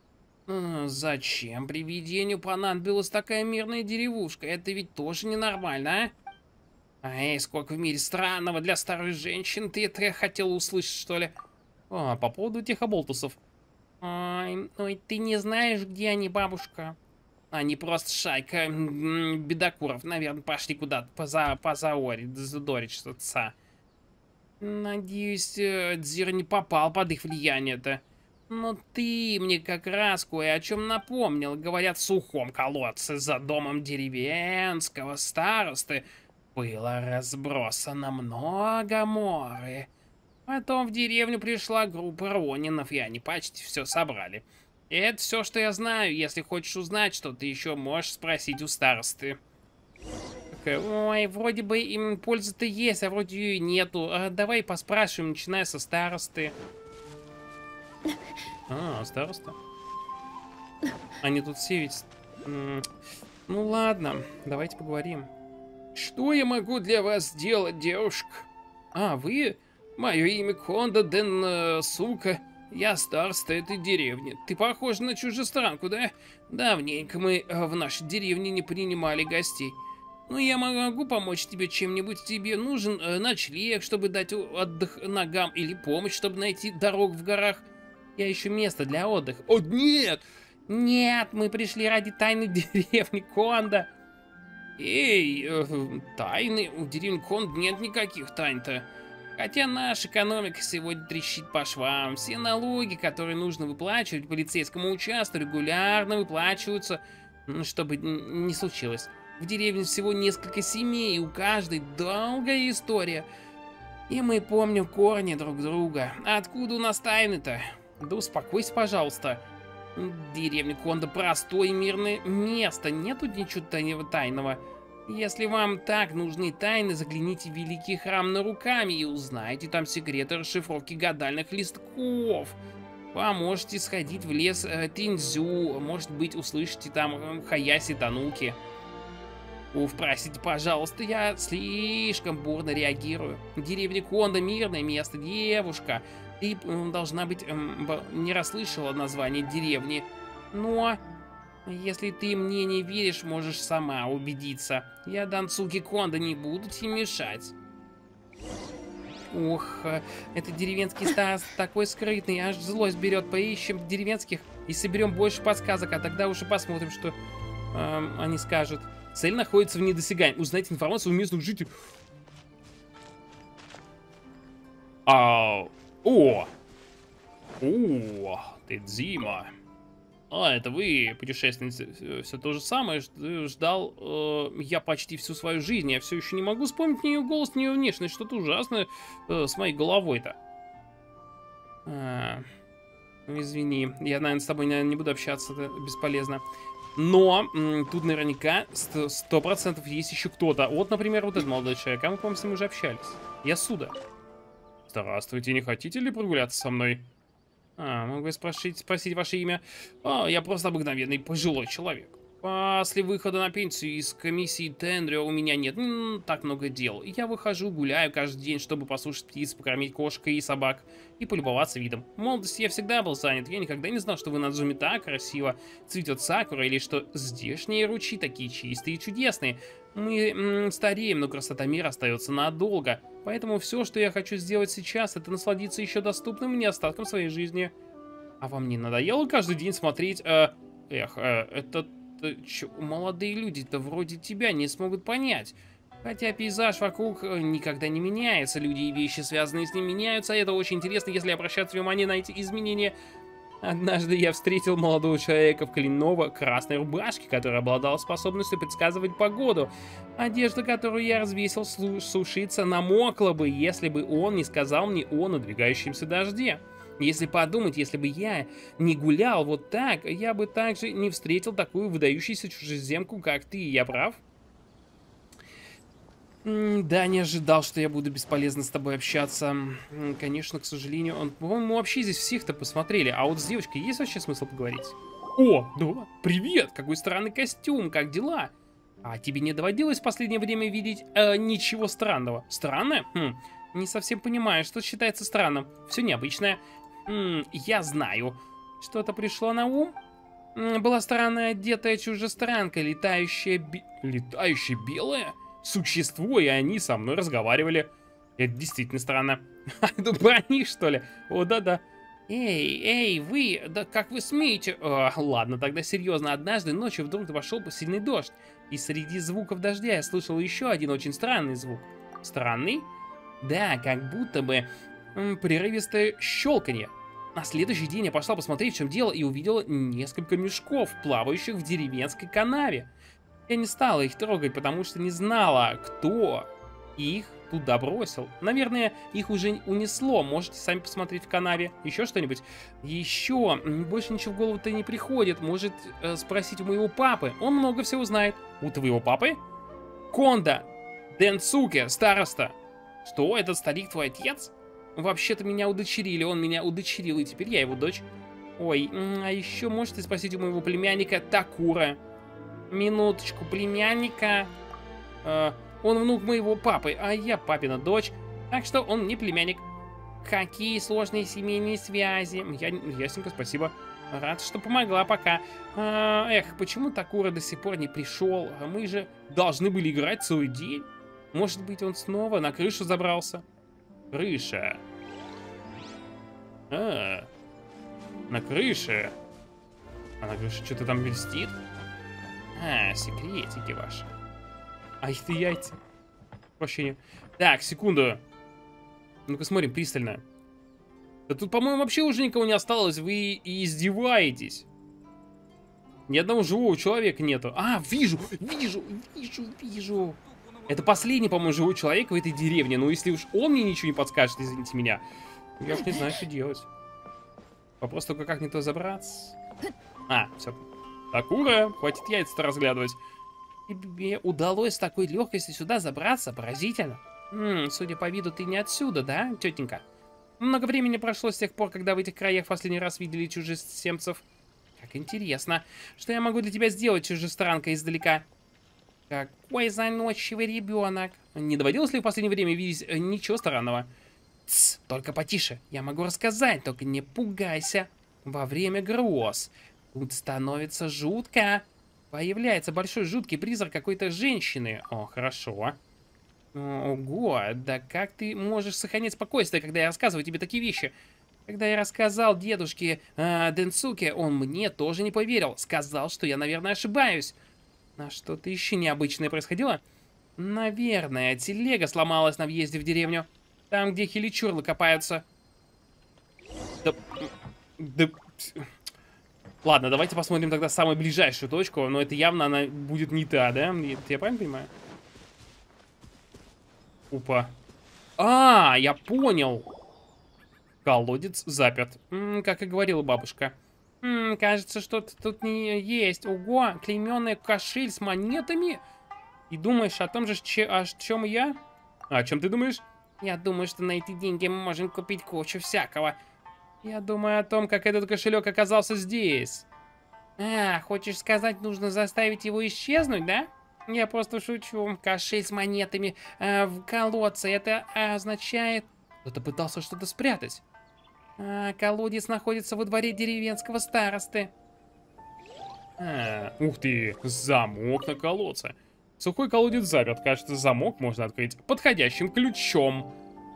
Зачем привидению понадобилась такая мирная деревушка? Это ведь тоже ненормально, а? Эй, сколько в мире странного для старой женщины. Ты это хотел услышать, что ли? По поводу тех оболтусов. Ой, ты не знаешь, где они, бабушка? Они просто шайка бедокуров. Наверное, пошли куда-то задорить что-то. Надеюсь, Дзиро не попал под их влияние-то. Но ты мне как раз кое о чем напомнил. Говорят, в сухом колодце за домом деревенского старосты было разбросано много моря. Потом в деревню пришла группа ронинов, и они почти все собрали. И это все, что я знаю. Если хочешь узнать что-то еще, можешь спросить у старосты. Ой, вроде бы им польза-то есть, а вроде ее и нету. Давай поспрашиваем, начиная со старосты. Староста. Они тут все ведь... Ну ладно, давайте поговорим. Что я могу для вас сделать, девушка? Вы? Мое имя Кондо Ден Сука. Я староста этой деревни. Ты похожа на чужестранку, да? Давненько мы в нашей деревне не принимали гостей. Ну, я могу помочь тебе чем-нибудь. Тебе нужен ночлег, чтобы дать отдых ногам, или помощь, чтобы найти дорогу в горах. Я ищу место для отдыха. О, нет! Нет, мы пришли ради тайны деревни Кондо. Эй, тайны? У деревни Кондо нет никаких тайн-то. Хотя наша экономика сегодня трещит по швам. Все налоги, которые нужно выплачивать полицейскому участку, регулярно выплачиваются, чтобы не случилось. В деревне всего несколько семей, и у каждой долгая история. И мы помним корни друг друга. Откуда у нас тайны-то? Да успокойся, пожалуйста. Деревня Кондо простое и мирное место. Нету ничего тайного. Если вам так нужны тайны, загляните в Великий Храм Наруками и узнайте там секреты расшифровки гадальных листков. Поможете сходить в лес Тинзю, может быть, услышите там Хаяси Тануки. Простите, пожалуйста, я слишком бурно реагирую. Деревня Кондо — мирное место, девушка. Ты должна быть не расслышала название деревни. Но если ты мне не веришь, можешь сама убедиться. Я Дансуки Кондо не буду тебе мешать. Ох, этот деревенский староста такой скрытный, аж злость берет. Поищем деревенских и соберем больше подсказок, а тогда уже посмотрим, что они скажут. Цель находится в недосягаемости. Узнать информацию у местных жителей. Тедзима. Это вы, путешественница, все то же самое, что ждал я почти всю свою жизнь. Я все еще не могу вспомнить ни ее голос, ни ее внешность. Что-то ужасное с моей головой-то. Ну, извини, я, наверное, с тобой, наверное, не буду общаться, это бесполезно. Но тут наверняка 100% есть еще кто-то. Вот, например, вот этот молодой человек, а мы, по-моему, с ним уже общались. Я сюда. Здравствуйте, не хотите ли прогуляться со мной? Могу я спросить ваше имя? Я просто обыкновенный пожилой человек. После выхода на пенсию из комиссии Тенрио у меня нет так много дел. Я выхожу, гуляю каждый день, чтобы послушать птиц, покормить кошек и собак и полюбоваться видом. В молодости я всегда был занят. Я никогда не знал, что в Инадзуме так красиво цветет сакура, или что здешние ручьи такие чистые и чудесные. Мы стареем, но красота мира остается надолго. Поэтому все, что я хочу сделать сейчас, это насладиться еще доступным мне остатком своей жизни. А вам не надоело каждый день смотреть... молодые люди-то вроде тебя не смогут понять. Хотя пейзаж вокруг никогда не меняется, люди и вещи, связанные с ним, меняются, а это очень интересно, если обращать внимание на эти изменения. Однажды я встретил молодого человека в клиново-красной рубашке, который обладал способностью предсказывать погоду. Одежда, которую я развесил сушиться, намокла бы, если бы он не сказал мне о надвигающемся дожде. Если подумать, если бы я не гулял вот так, я бы также не встретил такую выдающуюся чужеземку, как ты. Я прав? Да, не ожидал, что я буду бесполезно с тобой общаться. Конечно, к сожалению, по-моему, вообще здесь всех-то посмотрели. А вот с девочкой есть вообще смысл поговорить? О, да, привет! Какой странный костюм, как дела? А тебе не доводилось в последнее время видеть ничего странного? Странное? Не совсем понимаю, что считается странным. Все необычное. Я знаю. Что-то пришло на ум? Была странная одетая чужестранка, летающая белая? Существо, и они со мной разговаривали. Это действительно странно. Это про них, что ли? О, да-да. Эй, вы, да как вы смеете? Ладно, тогда серьезно. Однажды ночью вдруг пошел сильный дождь. И среди звуков дождя я слышал еще один очень странный звук. Странный? Да, как будто бы прерывистое щелканье. На следующий день я пошла посмотреть, в чем дело, и увидела несколько мешков, плавающих в деревенской канаве. Я не стала их трогать, потому что не знала, кто их туда бросил. Наверное, их уже унесло. Можете сами посмотреть в канаве. Еще что-нибудь? Еще. Больше ничего в голову-то не приходит. Может спросить у моего папы. Он много всего знает. У твоего папы? Кондо Денцуке, староста. Что, этот старик твой отец? Вообще-то меня удочерили, он меня удочерил, и теперь я его дочь. Ой, а еще можете спросить у моего племянника Такура. Минуточку, племянника. Он внук моего папы, а я папина дочь. Так что он не племянник. Какие сложные семейные связи. Ясненько, спасибо. Рад, что помогла пока. Почему Такура до сих пор не пришел? Мы же должны были играть целый день. Может быть, он снова на крышу забрался? Крыша. На крыше. А на крыше что-то там блестит? Секретики ваши. Ай ты яйца. Прощение. Так, секунду. Ну-ка смотрим пристально. Да тут, по-моему, вообще уже никого не осталось. Вы и издеваетесь. Ни одного живого человека нету. Вижу. Это последний, по-моему, живой человек в этой деревне. Но если уж он мне ничего не подскажет, извините меня, я уж не знаю, что делать. Вопрос только, как мне туда забраться. Все. Такура, хватит яйца-то разглядывать. Тебе удалось с такой легкостью сюда забраться? Поразительно. Судя по виду, ты не отсюда, да, тетенька? Много времени прошло с тех пор, когда в этих краях в последний раз видели чужеземцев. Как интересно. Что я могу для тебя сделать, чужестранка издалека? Какой заносчивый ребенок. Не доводилось ли в последнее время видеть ничего странного? Тсс, только потише. Я могу рассказать, только не пугайся. Во время гроз тут становится жутко. Появляется большой жуткий призрак какой-то женщины. О, хорошо. Ого, да как ты можешь сохранять спокойствие, когда я рассказываю тебе такие вещи? Когда я рассказал дедушке Денцуке, он мне тоже не поверил. Сказал, что я, наверное, ошибаюсь. А что-то еще необычное происходило? Наверное, телега сломалась на въезде в деревню. Там, где хиличурлы копаются. Ладно, давайте посмотрим тогда самую ближайшую точку. Но это явно она будет не та, да? Я правильно понимаю? Опа. Я понял. Колодец заперт. Как и говорила бабушка. Кажется, что-то тут не есть. Ого, клейменный кошель с монетами. И думаешь о том же, о чем и я? А о чем ты думаешь? Я думаю, что на эти деньги мы можем купить кучу всякого. Я думаю о том, как этот кошелек оказался здесь. А, хочешь сказать, нужно заставить его исчезнуть, да? Я просто шучу. Кошель с монетами в колодце. Это означает... Кто-то пытался что-то спрятать. Колодец находится во дворе деревенского старосты. Ух ты, замок на колодце. Сухой колодец заперт. Кажется, замок можно открыть подходящим ключом.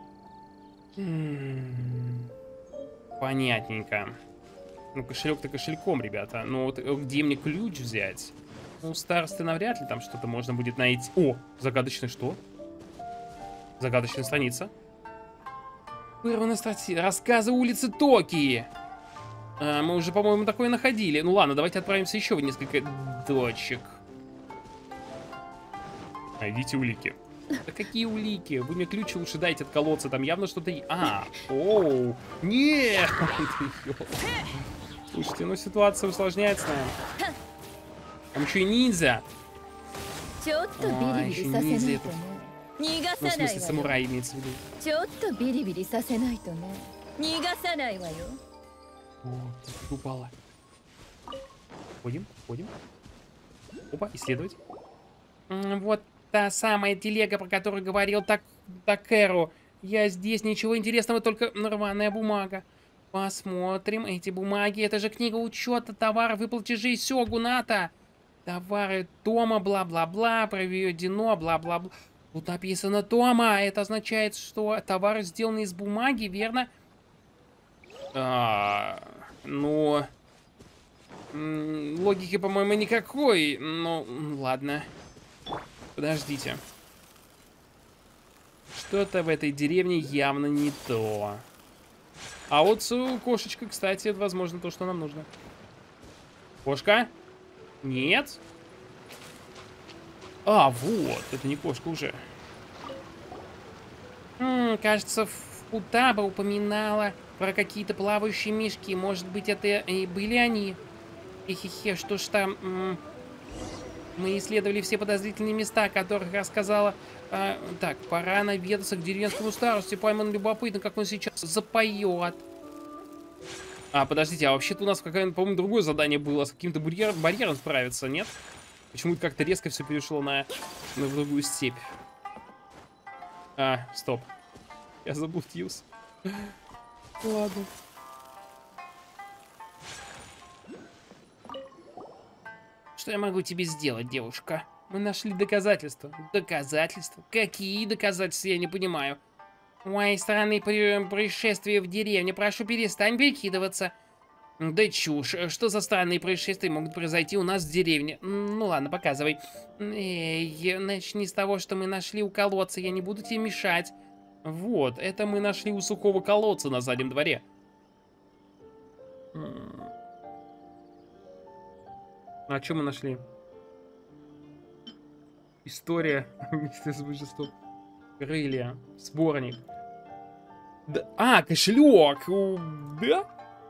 Понятненько. Ну, кошелек-то кошельком, ребята. Ну, вот где мне ключ взять? Ну, у старосты навряд ли там что-то можно будет найти. О, загадочное что? Загадочная страница. Вырвана статья. Рассказы улицы Токии. Мы уже, по-моему, такое находили. Ну ладно, давайте отправимся еще в несколько точек. Найдите улики. Да какие улики? Вы мне ключи лучше дайте от колодца. Там явно что-то... Оу. Нет! Слушайте, ну ситуация усложняется, наверное. Там еще и ниндзя. Ой, еще ниндзя этот. Ну, в смысле, самурай имеется в виду. О, тут упала. Ходим, ходим. Опа, исследовать. Вот та самая телега, про которую говорил Такеру. Я здесь, ничего интересного, только рваная бумага. Посмотрим, эти бумаги, это же книга учета товаров и платежей Сёгуната. Товары Тома, бла-бла-бла, проведено, бла-бла-бла. Тут написано Тома, это означает, что товары сделаны из бумаги, верно? Ну... Логики, по-моему, никакой. Ну, ладно. Подождите. Что-то в этой деревне явно не то. А вот кошечка, кстати, это, возможно, то, что нам нужно. Кошка? Нет? Вот. Это не кошка уже. Кажется, Футаба упоминала про какие-то плавающие мишки. Может быть, это и были они? Хе-хе-хе, что ж там... Мы исследовали все подозрительные места, о которых рассказала... Так, пора наведаться к деревенскому старости. Пойман любопытно, как он сейчас запоет. Подождите, вообще-то у нас какое-то, по-моему, другое задание было. С каким-то барьером справиться, нет? Почему-то как-то резко все перешло на другую степь. Стоп. Я заблудился. Ладно. Что я могу тебе сделать, девушка? Мы нашли доказательства. Доказательства? Какие доказательства, я не понимаю. С моей стороны происшествия в деревне. Прошу, перестань прикидываться. Да чушь. Что за странные происшествия могут произойти у нас в деревне? Ну ладно, показывай. Начни с того, что мы нашли у колодца. Я не буду тебе мешать. Вот, это мы нашли у сухого колодца на заднем дворе. А что мы нашли? История вместе с божеством. Крылья. Сборник. Да. Кошелек. Да?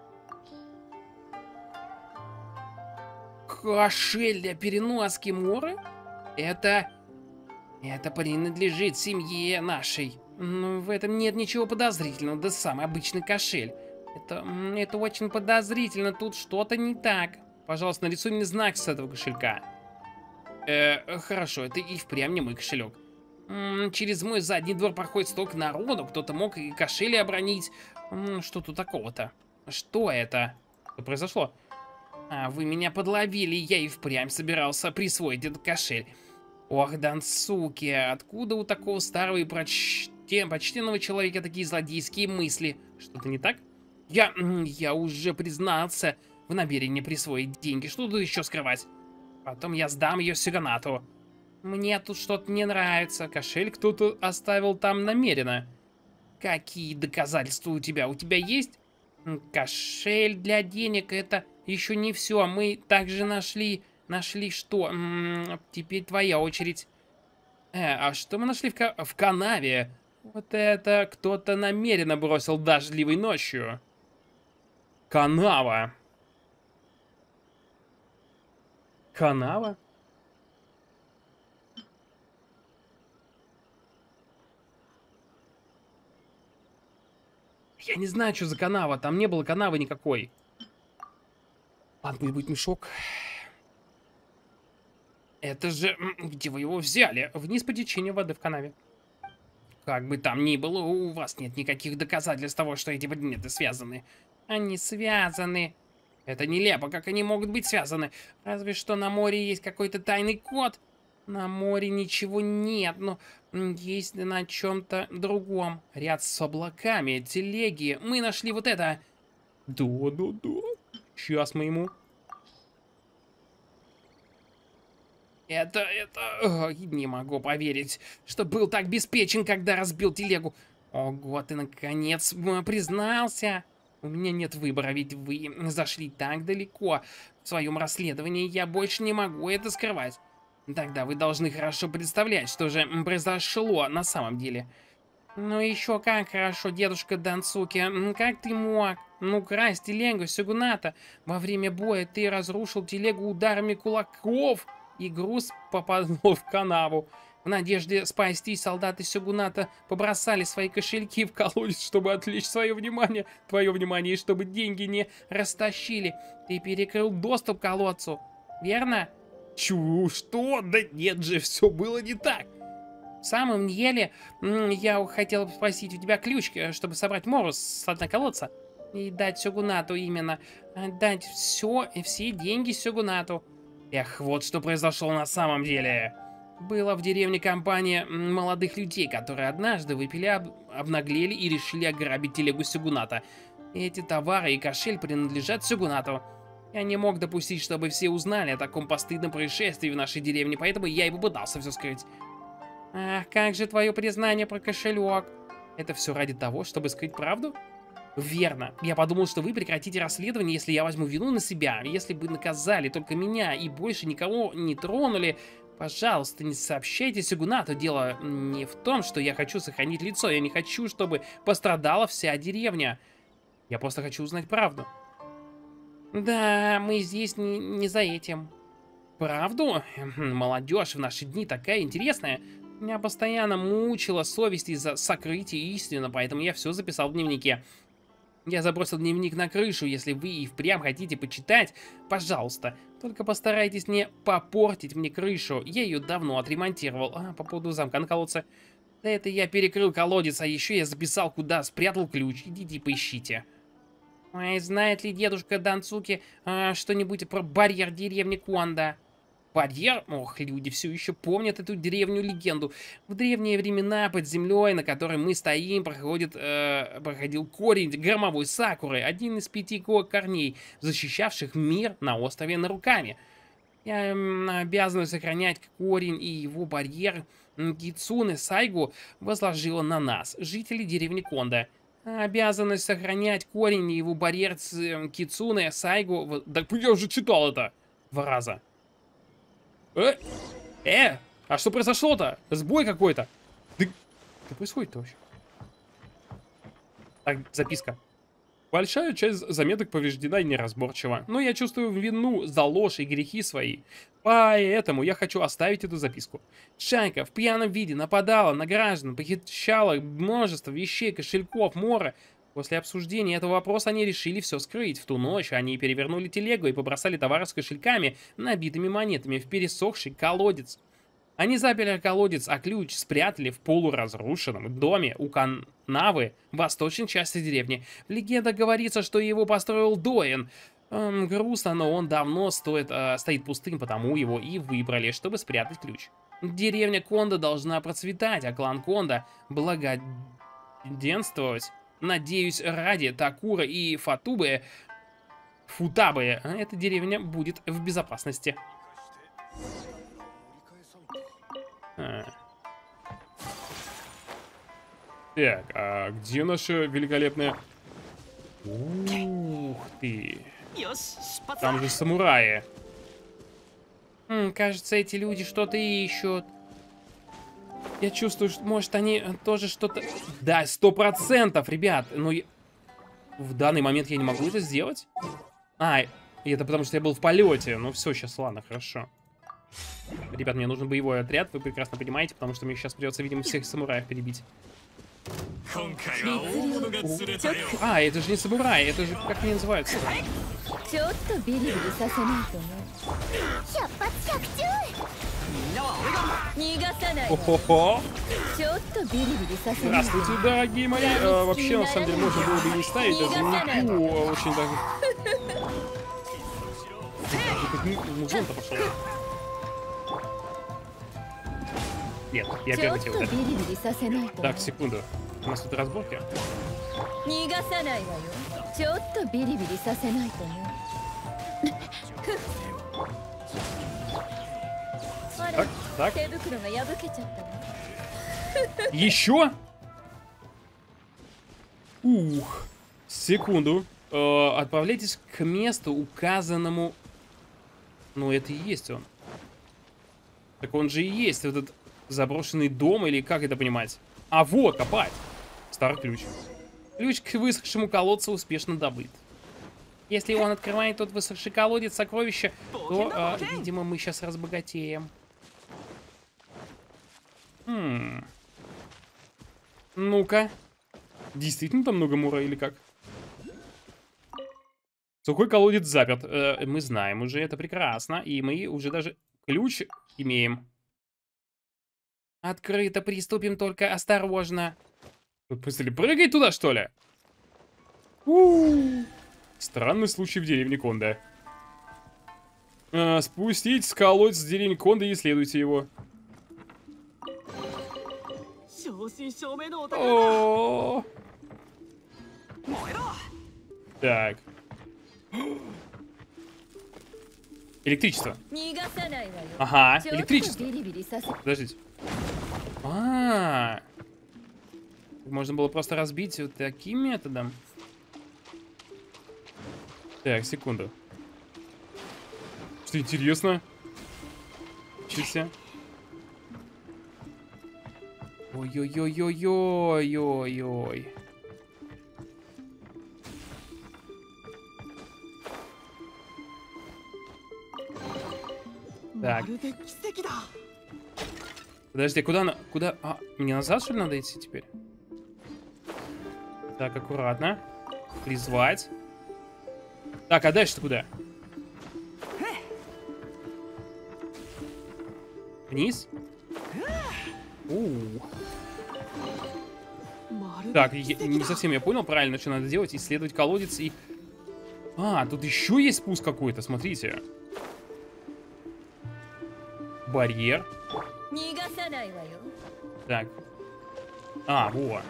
Кошель для переноски Моры? Это принадлежит семье нашей. Но в этом нет ничего подозрительного. Да самый обычный кошель. Это очень подозрительно. Тут что-то не так. Пожалуйста, нарисуй мне знак с этого кошелька. Хорошо, это и впрямь не мой кошелек. Через мой задний двор проходит столько народу. Кто-то мог и кошели обронить. Что тут такого-то? Что это? Что произошло? Вы меня подловили, я и впрямь собирался присвоить этот кошель. Ох, Дансуки, откуда у такого старого и почтенного человека такие злодейские мысли? Что-то не так? Я уже признался в намерении присвоить деньги. Что тут еще скрывать? Потом я сдам ее Сёгунату. Мне тут что-то не нравится. Кошель кто-то оставил там намеренно. Какие доказательства у тебя? У тебя есть? Кошель для денег — это еще не все. Мы также нашли что? Теперь твоя очередь. А что мы нашли в канаве? Вот это кто-то намеренно бросил дождливой ночью. Канава. Канава? Я не знаю, что за канава. Там не было канавы никакой. Ладно, пусть будет мешок. Это же... Где вы его взяли? Вниз по течению воды в канаве. Как бы там ни было, у вас нет никаких доказательств того, что эти предметы связаны. Они связаны. Это нелепо, как они могут быть связаны. Разве что на море есть какой-то тайный код. На море ничего нет, но есть на чем-то другом. Ряд с облаками, телеги. Мы нашли вот это. Да. Сейчас мы ему... Не могу поверить, что был так беспечен, когда разбил телегу. Ого, ты наконец признался. У меня нет выбора, ведь вы зашли так далеко в своем расследовании, я больше не могу это скрывать. Тогда вы должны хорошо представлять, что же произошло на самом деле. Ну еще как хорошо, дедушка Дансуки, как ты мог? Ну, красть телегу Сёгуната. Во время боя ты разрушил телегу ударами кулаков, и груз попал в канаву. В надежде спастись, солдаты Сёгуната побросали свои кошельки в колодец, чтобы отвлечь твое внимание, и чтобы деньги не растащили. Ты перекрыл доступ к колодцу, верно? Что? Да нет же, все было не так. В самом деле, я хотел спросить у тебя ключ, чтобы собрать Мору с дна колодца. И дать Сёгунату именно. Дать все деньги Сёгунату. Эх, вот что произошло на самом деле. Была в деревне компания молодых людей, которые однажды выпили, обнаглели и решили ограбить телегу Сёгуната. Эти товары и кошель принадлежат Сёгунату. Я не мог допустить, чтобы все узнали о таком постыдном происшествии в нашей деревне, поэтому я и попытался все скрыть. Ах, как же твое признание про кошелек? Это все ради того, чтобы скрыть правду? Верно. Я подумал, что вы прекратите расследование, если я возьму вину на себя. Если бы наказали только меня и больше никого не тронули, пожалуйста, не сообщайте Сёгунату. Дело не в том, что я хочу сохранить лицо. Я не хочу, чтобы пострадала вся деревня. Я просто хочу узнать правду. Да, мы здесь не за этим. Правду? Молодежь в наши дни такая интересная. Меня постоянно мучила совесть из-за сокрытия истины, поэтому я все записал в дневнике. Я забросил дневник на крышу, если вы и впрямь хотите почитать, пожалуйста. Только постарайтесь не попортить мне крышу, я ее давно отремонтировал. По поводу замка на колодце. Да это я перекрыл колодец, а еще я записал, куда спрятал ключ. Идите поищите. Ой, знает ли дедушка Дансуки что-нибудь про барьер деревни Куанда? Барьер? Ох, люди все еще помнят эту древнюю легенду. В древние времена под землей, на которой мы стоим, проходил корень громовой сакуры, один из 5 корней, защищавших мир на острове Наруками. Я обязан сохранять корень, и его барьер Кицуне Сайгу возложила на нас, жителей деревни Конда. Обязанность сохранять корень и его барьер Кицуне Сайгу... Да я уже читал это 2 раза. А что произошло-то? Сбой какой-то. Да что происходит-то вообще? Так, записка. Большая часть заметок повреждена и неразборчива, но я чувствую вину за ложь и грехи свои. Поэтому я хочу оставить эту записку. Шайка в пьяном виде нападала на граждан, похищала множество вещей, кошельков, мора. После обсуждения этого вопроса они решили все скрыть. В ту ночь они перевернули телегу и побросали товары с кошельками, набитыми монетами, в пересохший колодец. Они заперли колодец, а ключ спрятали в полуразрушенном доме у канавы в восточной части деревни. В легендах говорится, что его построил Доин. Грустно, но он давно стоит пустым, потому его и выбрали, чтобы спрятать ключ. Деревня Конда должна процветать, а клан Конда благоденствовать. Надеюсь, ради Такура и Футабе эта деревня будет в безопасности. Так, а где наша великолепная... Ух ты. Там же самураи. Кажется, эти люди что-то ищут. Я чувствую, что, может, они тоже что-то... Да, 100%, ребят. Но в данный момент я не могу это сделать. А, и это потому, что я был в полете. Ну все, сейчас, ладно, хорошо. Ребят, мне нужен боевой отряд, вы прекрасно понимаете, потому что мне сейчас придется, видимо, всех самураев перебить. А, это же не самурай, это же, как они называются? О-хо-хо! Здравствуйте, дорогие мои! Вообще, на самом деле, можно было бы не ставить даже Нику очень даже... Музон-то пошел. Нет, я первый тебя ударил. Так, секунду. У нас тут разборки. Так, так. Еще? Ух. Секунду. Отправляйтесь к месту, указанному... Ну, это и есть он. Так он же и есть, этот заброшенный дом, или как это понимать? А вот, копать. Старый ключ. Ключ к высохшему колодцу успешно добыт. Если он открывает тот высохший колодец сокровища, то, видимо, мы сейчас разбогатеем. Ну-ка. Действительно там много мура или как? Сухой колодец заперт. Мы знаем уже, это прекрасно. И мы уже даже ключ имеем. Открыто, приступим, только осторожно. Вы мысли, прыгай туда, что ли? Странный случай в деревне Конда. Спустить с колодец с деревни Конда и исследуйте его. О. Так. Электричество. Ага, электричество. Подождите. Можно было просто разбить вот таким методом. Так, секунду. Что интересно? Чися. Ой-ой-ой-ой-ой-ой-ой. Так. Подожди, куда она? Куда? А, мне назад, что ли, надо идти теперь? Так, аккуратно. Призвать. Так, а дальше-то куда? Вниз? Так, не совсем я понял правильно, что надо делать. Исследовать колодец и... А, тут еще есть спуск какой-то, смотрите. Барьер. Так. А, во.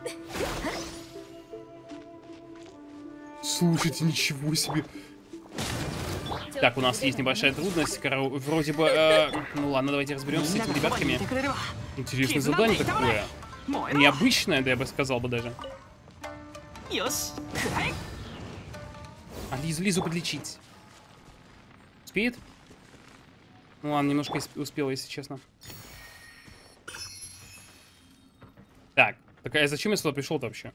Слушайте, ничего себе. Так, у нас есть небольшая трудность. Вроде бы... ну ладно, давайте разберемся с этими ребятками. Интересное задание такое. Необычное, да я бы сказал бы даже. А Лизу подлечить. Успеет? Ну ладно, немножко успела, если честно. Так, такая, зачем я сюда пришел-то вообще?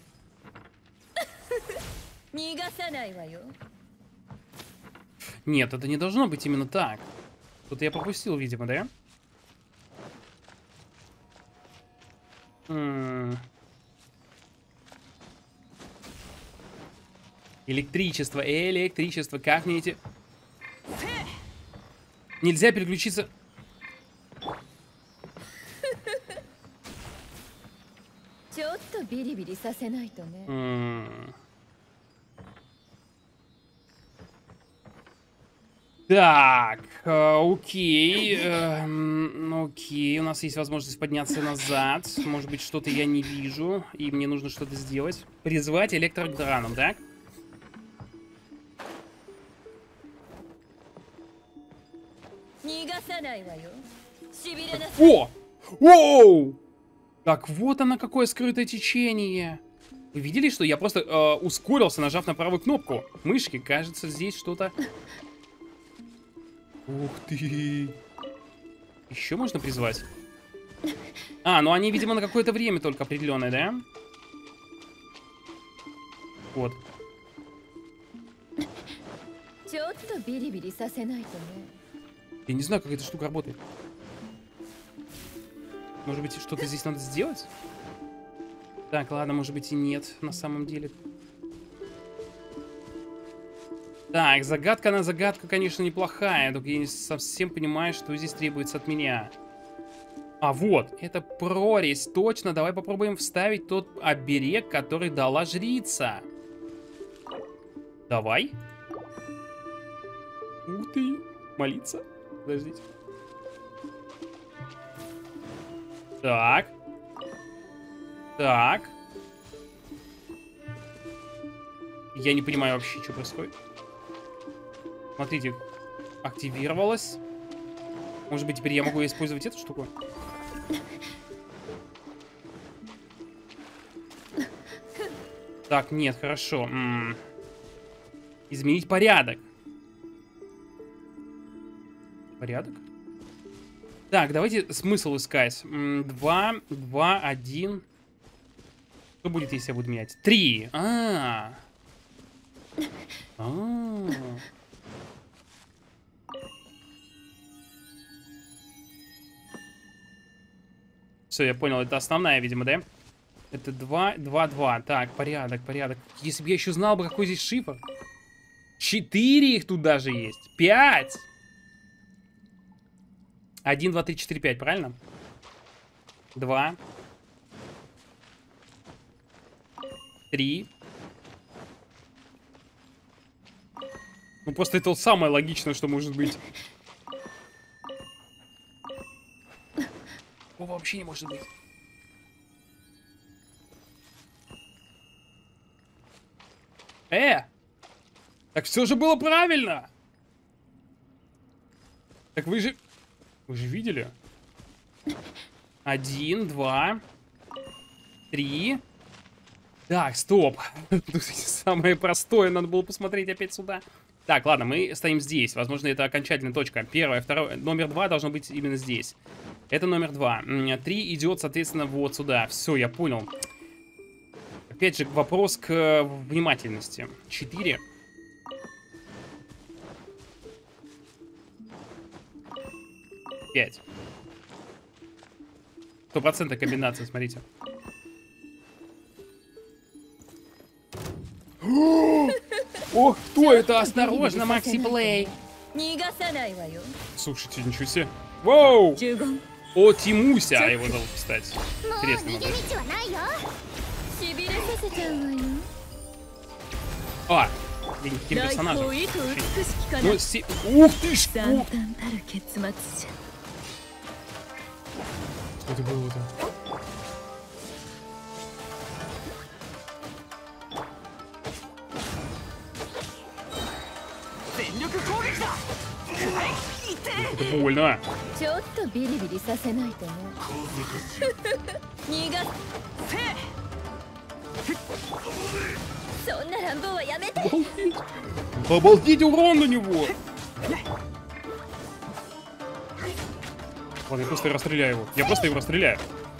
Нет, это не должно быть именно так. Тут я пропустил, видимо, да? Электричество, электричество. Как мне эти... Нельзя переключиться... Так, окей. Окей, у нас есть возможность подняться назад. Может быть, что-то я не вижу, и мне нужно что-то сделать. Призвать электрограном, так? О! Воу! Так, вот оно какое скрытое течение. Вы видели, что я просто ускорился, нажав на правую кнопку мышки? Кажется, здесь что-то... Ух ты! Еще можно призвать? А, ну они, видимо, на какое-то время только определенное, да? Вот. Я не знаю, как эта штука работает. Может быть, что-то здесь надо сделать? Так, ладно, может быть и нет, на самом деле. Так, загадка на загадка, конечно, неплохая. Только я не совсем понимаю, что здесь требуется от меня. А вот, это прорезь, точно. Давай попробуем вставить тот оберег, который дала жрица. Давай. Ух ты, молиться. Подождите. Так. Так. Я не понимаю вообще, что происходит. Смотрите, активировалась. Может быть, теперь я могу использовать эту штуку? Так, нет, хорошо. Изменить порядок. Порядок? Так, давайте смысл искать. 2, 2, 1. Что будет, если я буду менять? 3. Все, я понял, это основная, видимо, да? Это 2, 2, 2. Так, порядок, порядок. Если бы я еще знал бы, какой здесь шифр. 4 их тут даже есть. 5. 1, 2, 3, 4, 5, правильно? 2. 3. Ну, просто это самое логичное, что может быть. О, вообще не может быть. Так все же было правильно. Так вы же видели? 1, 2, 3. Так, стоп. Тут самое простое, надо было посмотреть опять сюда. Так, ладно, мы стоим здесь. Возможно, это окончательная точка. Первая, вторая, номер 2 должно быть именно здесь. Это номер 2. 3 идет, соответственно, вот сюда. Все, я понял. Опять же, вопрос к внимательности. 4. 5. 100% комбинация, смотрите. Ох, кто это? Осторожно, Макси Плей. Слушайте, ничего себе. Воу! О, Тимуся его зовут, кстати. Интересно, надо. А, каким персонажем? Ну, ух ты ж! Что это было-то? Это больно. Обалдеть. Обалдеть, урон на него. Ладно, я просто расстреляю его. Я просто его расстреляю.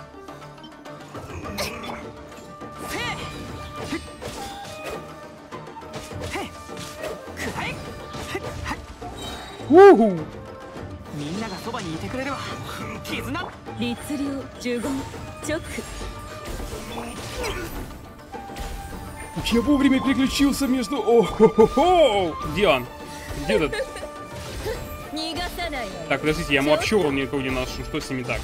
Уху! Я вовремя переключился между... О-хо-хо-хо! Где он? Где этот? Так, подождите, я ему вообще урон никакого не наношу. Что с ними так?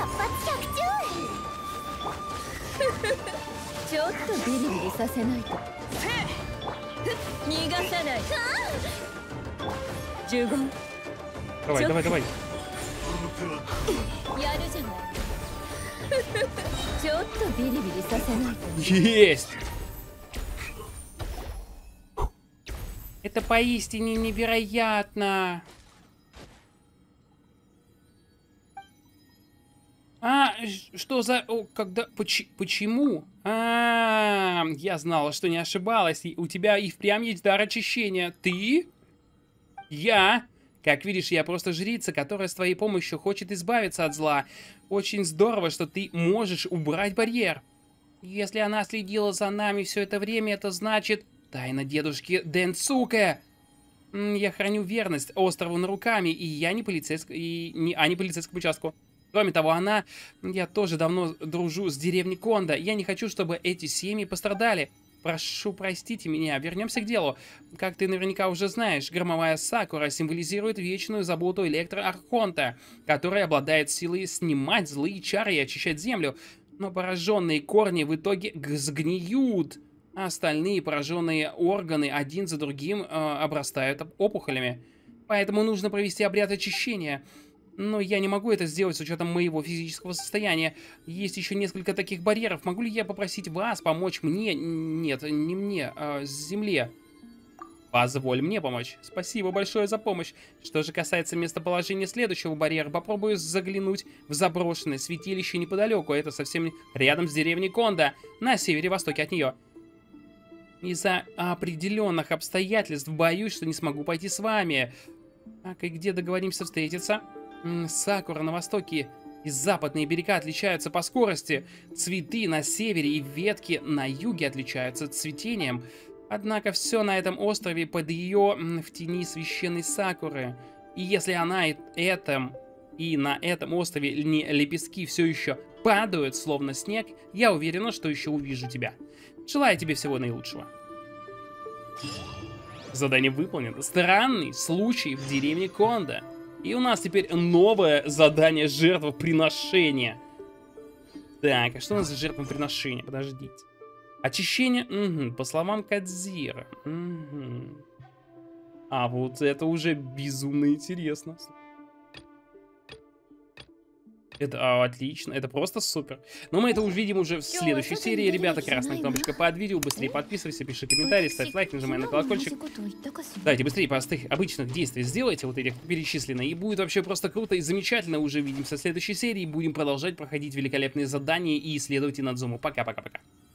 Давай, давай, давай. Есть! Это поистине невероятно. Что за... когда... Почему? Я знала, что не ошибалась. У тебя и впрямь есть дар очищения. Ты? Я? Как видишь, я просто жрица, которая с твоей помощью хочет избавиться от зла. Очень здорово, что ты можешь убрать барьер. Если она следила за нами все это время, это значит... Тайна дедушки Денцуке. Я храню верность острову Наруками, и я не не полицейскому участку. Кроме того, я тоже давно дружу с деревней Кондо. Я не хочу, чтобы эти семьи пострадали. Прошу, простите меня, вернемся к делу. Как ты наверняка уже знаешь, громовая Сакура символизирует вечную заботу Электро-Архонта, который обладает силой снимать злые чары и очищать землю. Но пораженные корни в итоге сгниют. А остальные пораженные органы один за другим обрастают опухолями. Поэтому нужно провести обряд очищения. Но я не могу это сделать с учетом моего физического состояния. Есть еще несколько таких барьеров. Могу ли я попросить вас помочь мне? Нет, не мне, а земле. Позволь мне помочь. Спасибо большое за помощь. Что же касается местоположения следующего барьера, попробую заглянуть в заброшенное святилище неподалеку. Это совсем рядом с деревней Кондо, на севере-востоке от нее. Из-за определенных обстоятельств боюсь, что не смогу пойти с вами. Так, и где договоримся встретиться? Сакура на востоке и западные берега отличаются по скорости. Цветы на севере и ветки на юге отличаются цветением. Однако все на этом острове под ее в тени священной Сакуры. И если она и на этом острове лепестки все еще падают, словно снег, я уверена, что еще увижу тебя. Желаю тебе всего наилучшего. Задание выполнено. Странный случай в деревне Кондо. И у нас теперь новое задание жертвоприношения. Так, а что у нас за жертвоприношение? Подождите. Очищение, по словам Кадзира. А вот это уже безумно интересно. Это отлично, это просто супер. Но мы это увидим уже в следующей серии. Ребята, красная кнопочка под видео. Быстрее подписывайся, пиши комментарий, ставь лайк, нажимай на колокольчик. Давайте быстрее простых обычных действий сделайте, вот этих перечисленных. И будет вообще просто круто и замечательно. Уже увидимся в следующей серии. Будем продолжать проходить великолепные задания и исследовать Инадзуму. Пока-пока-пока.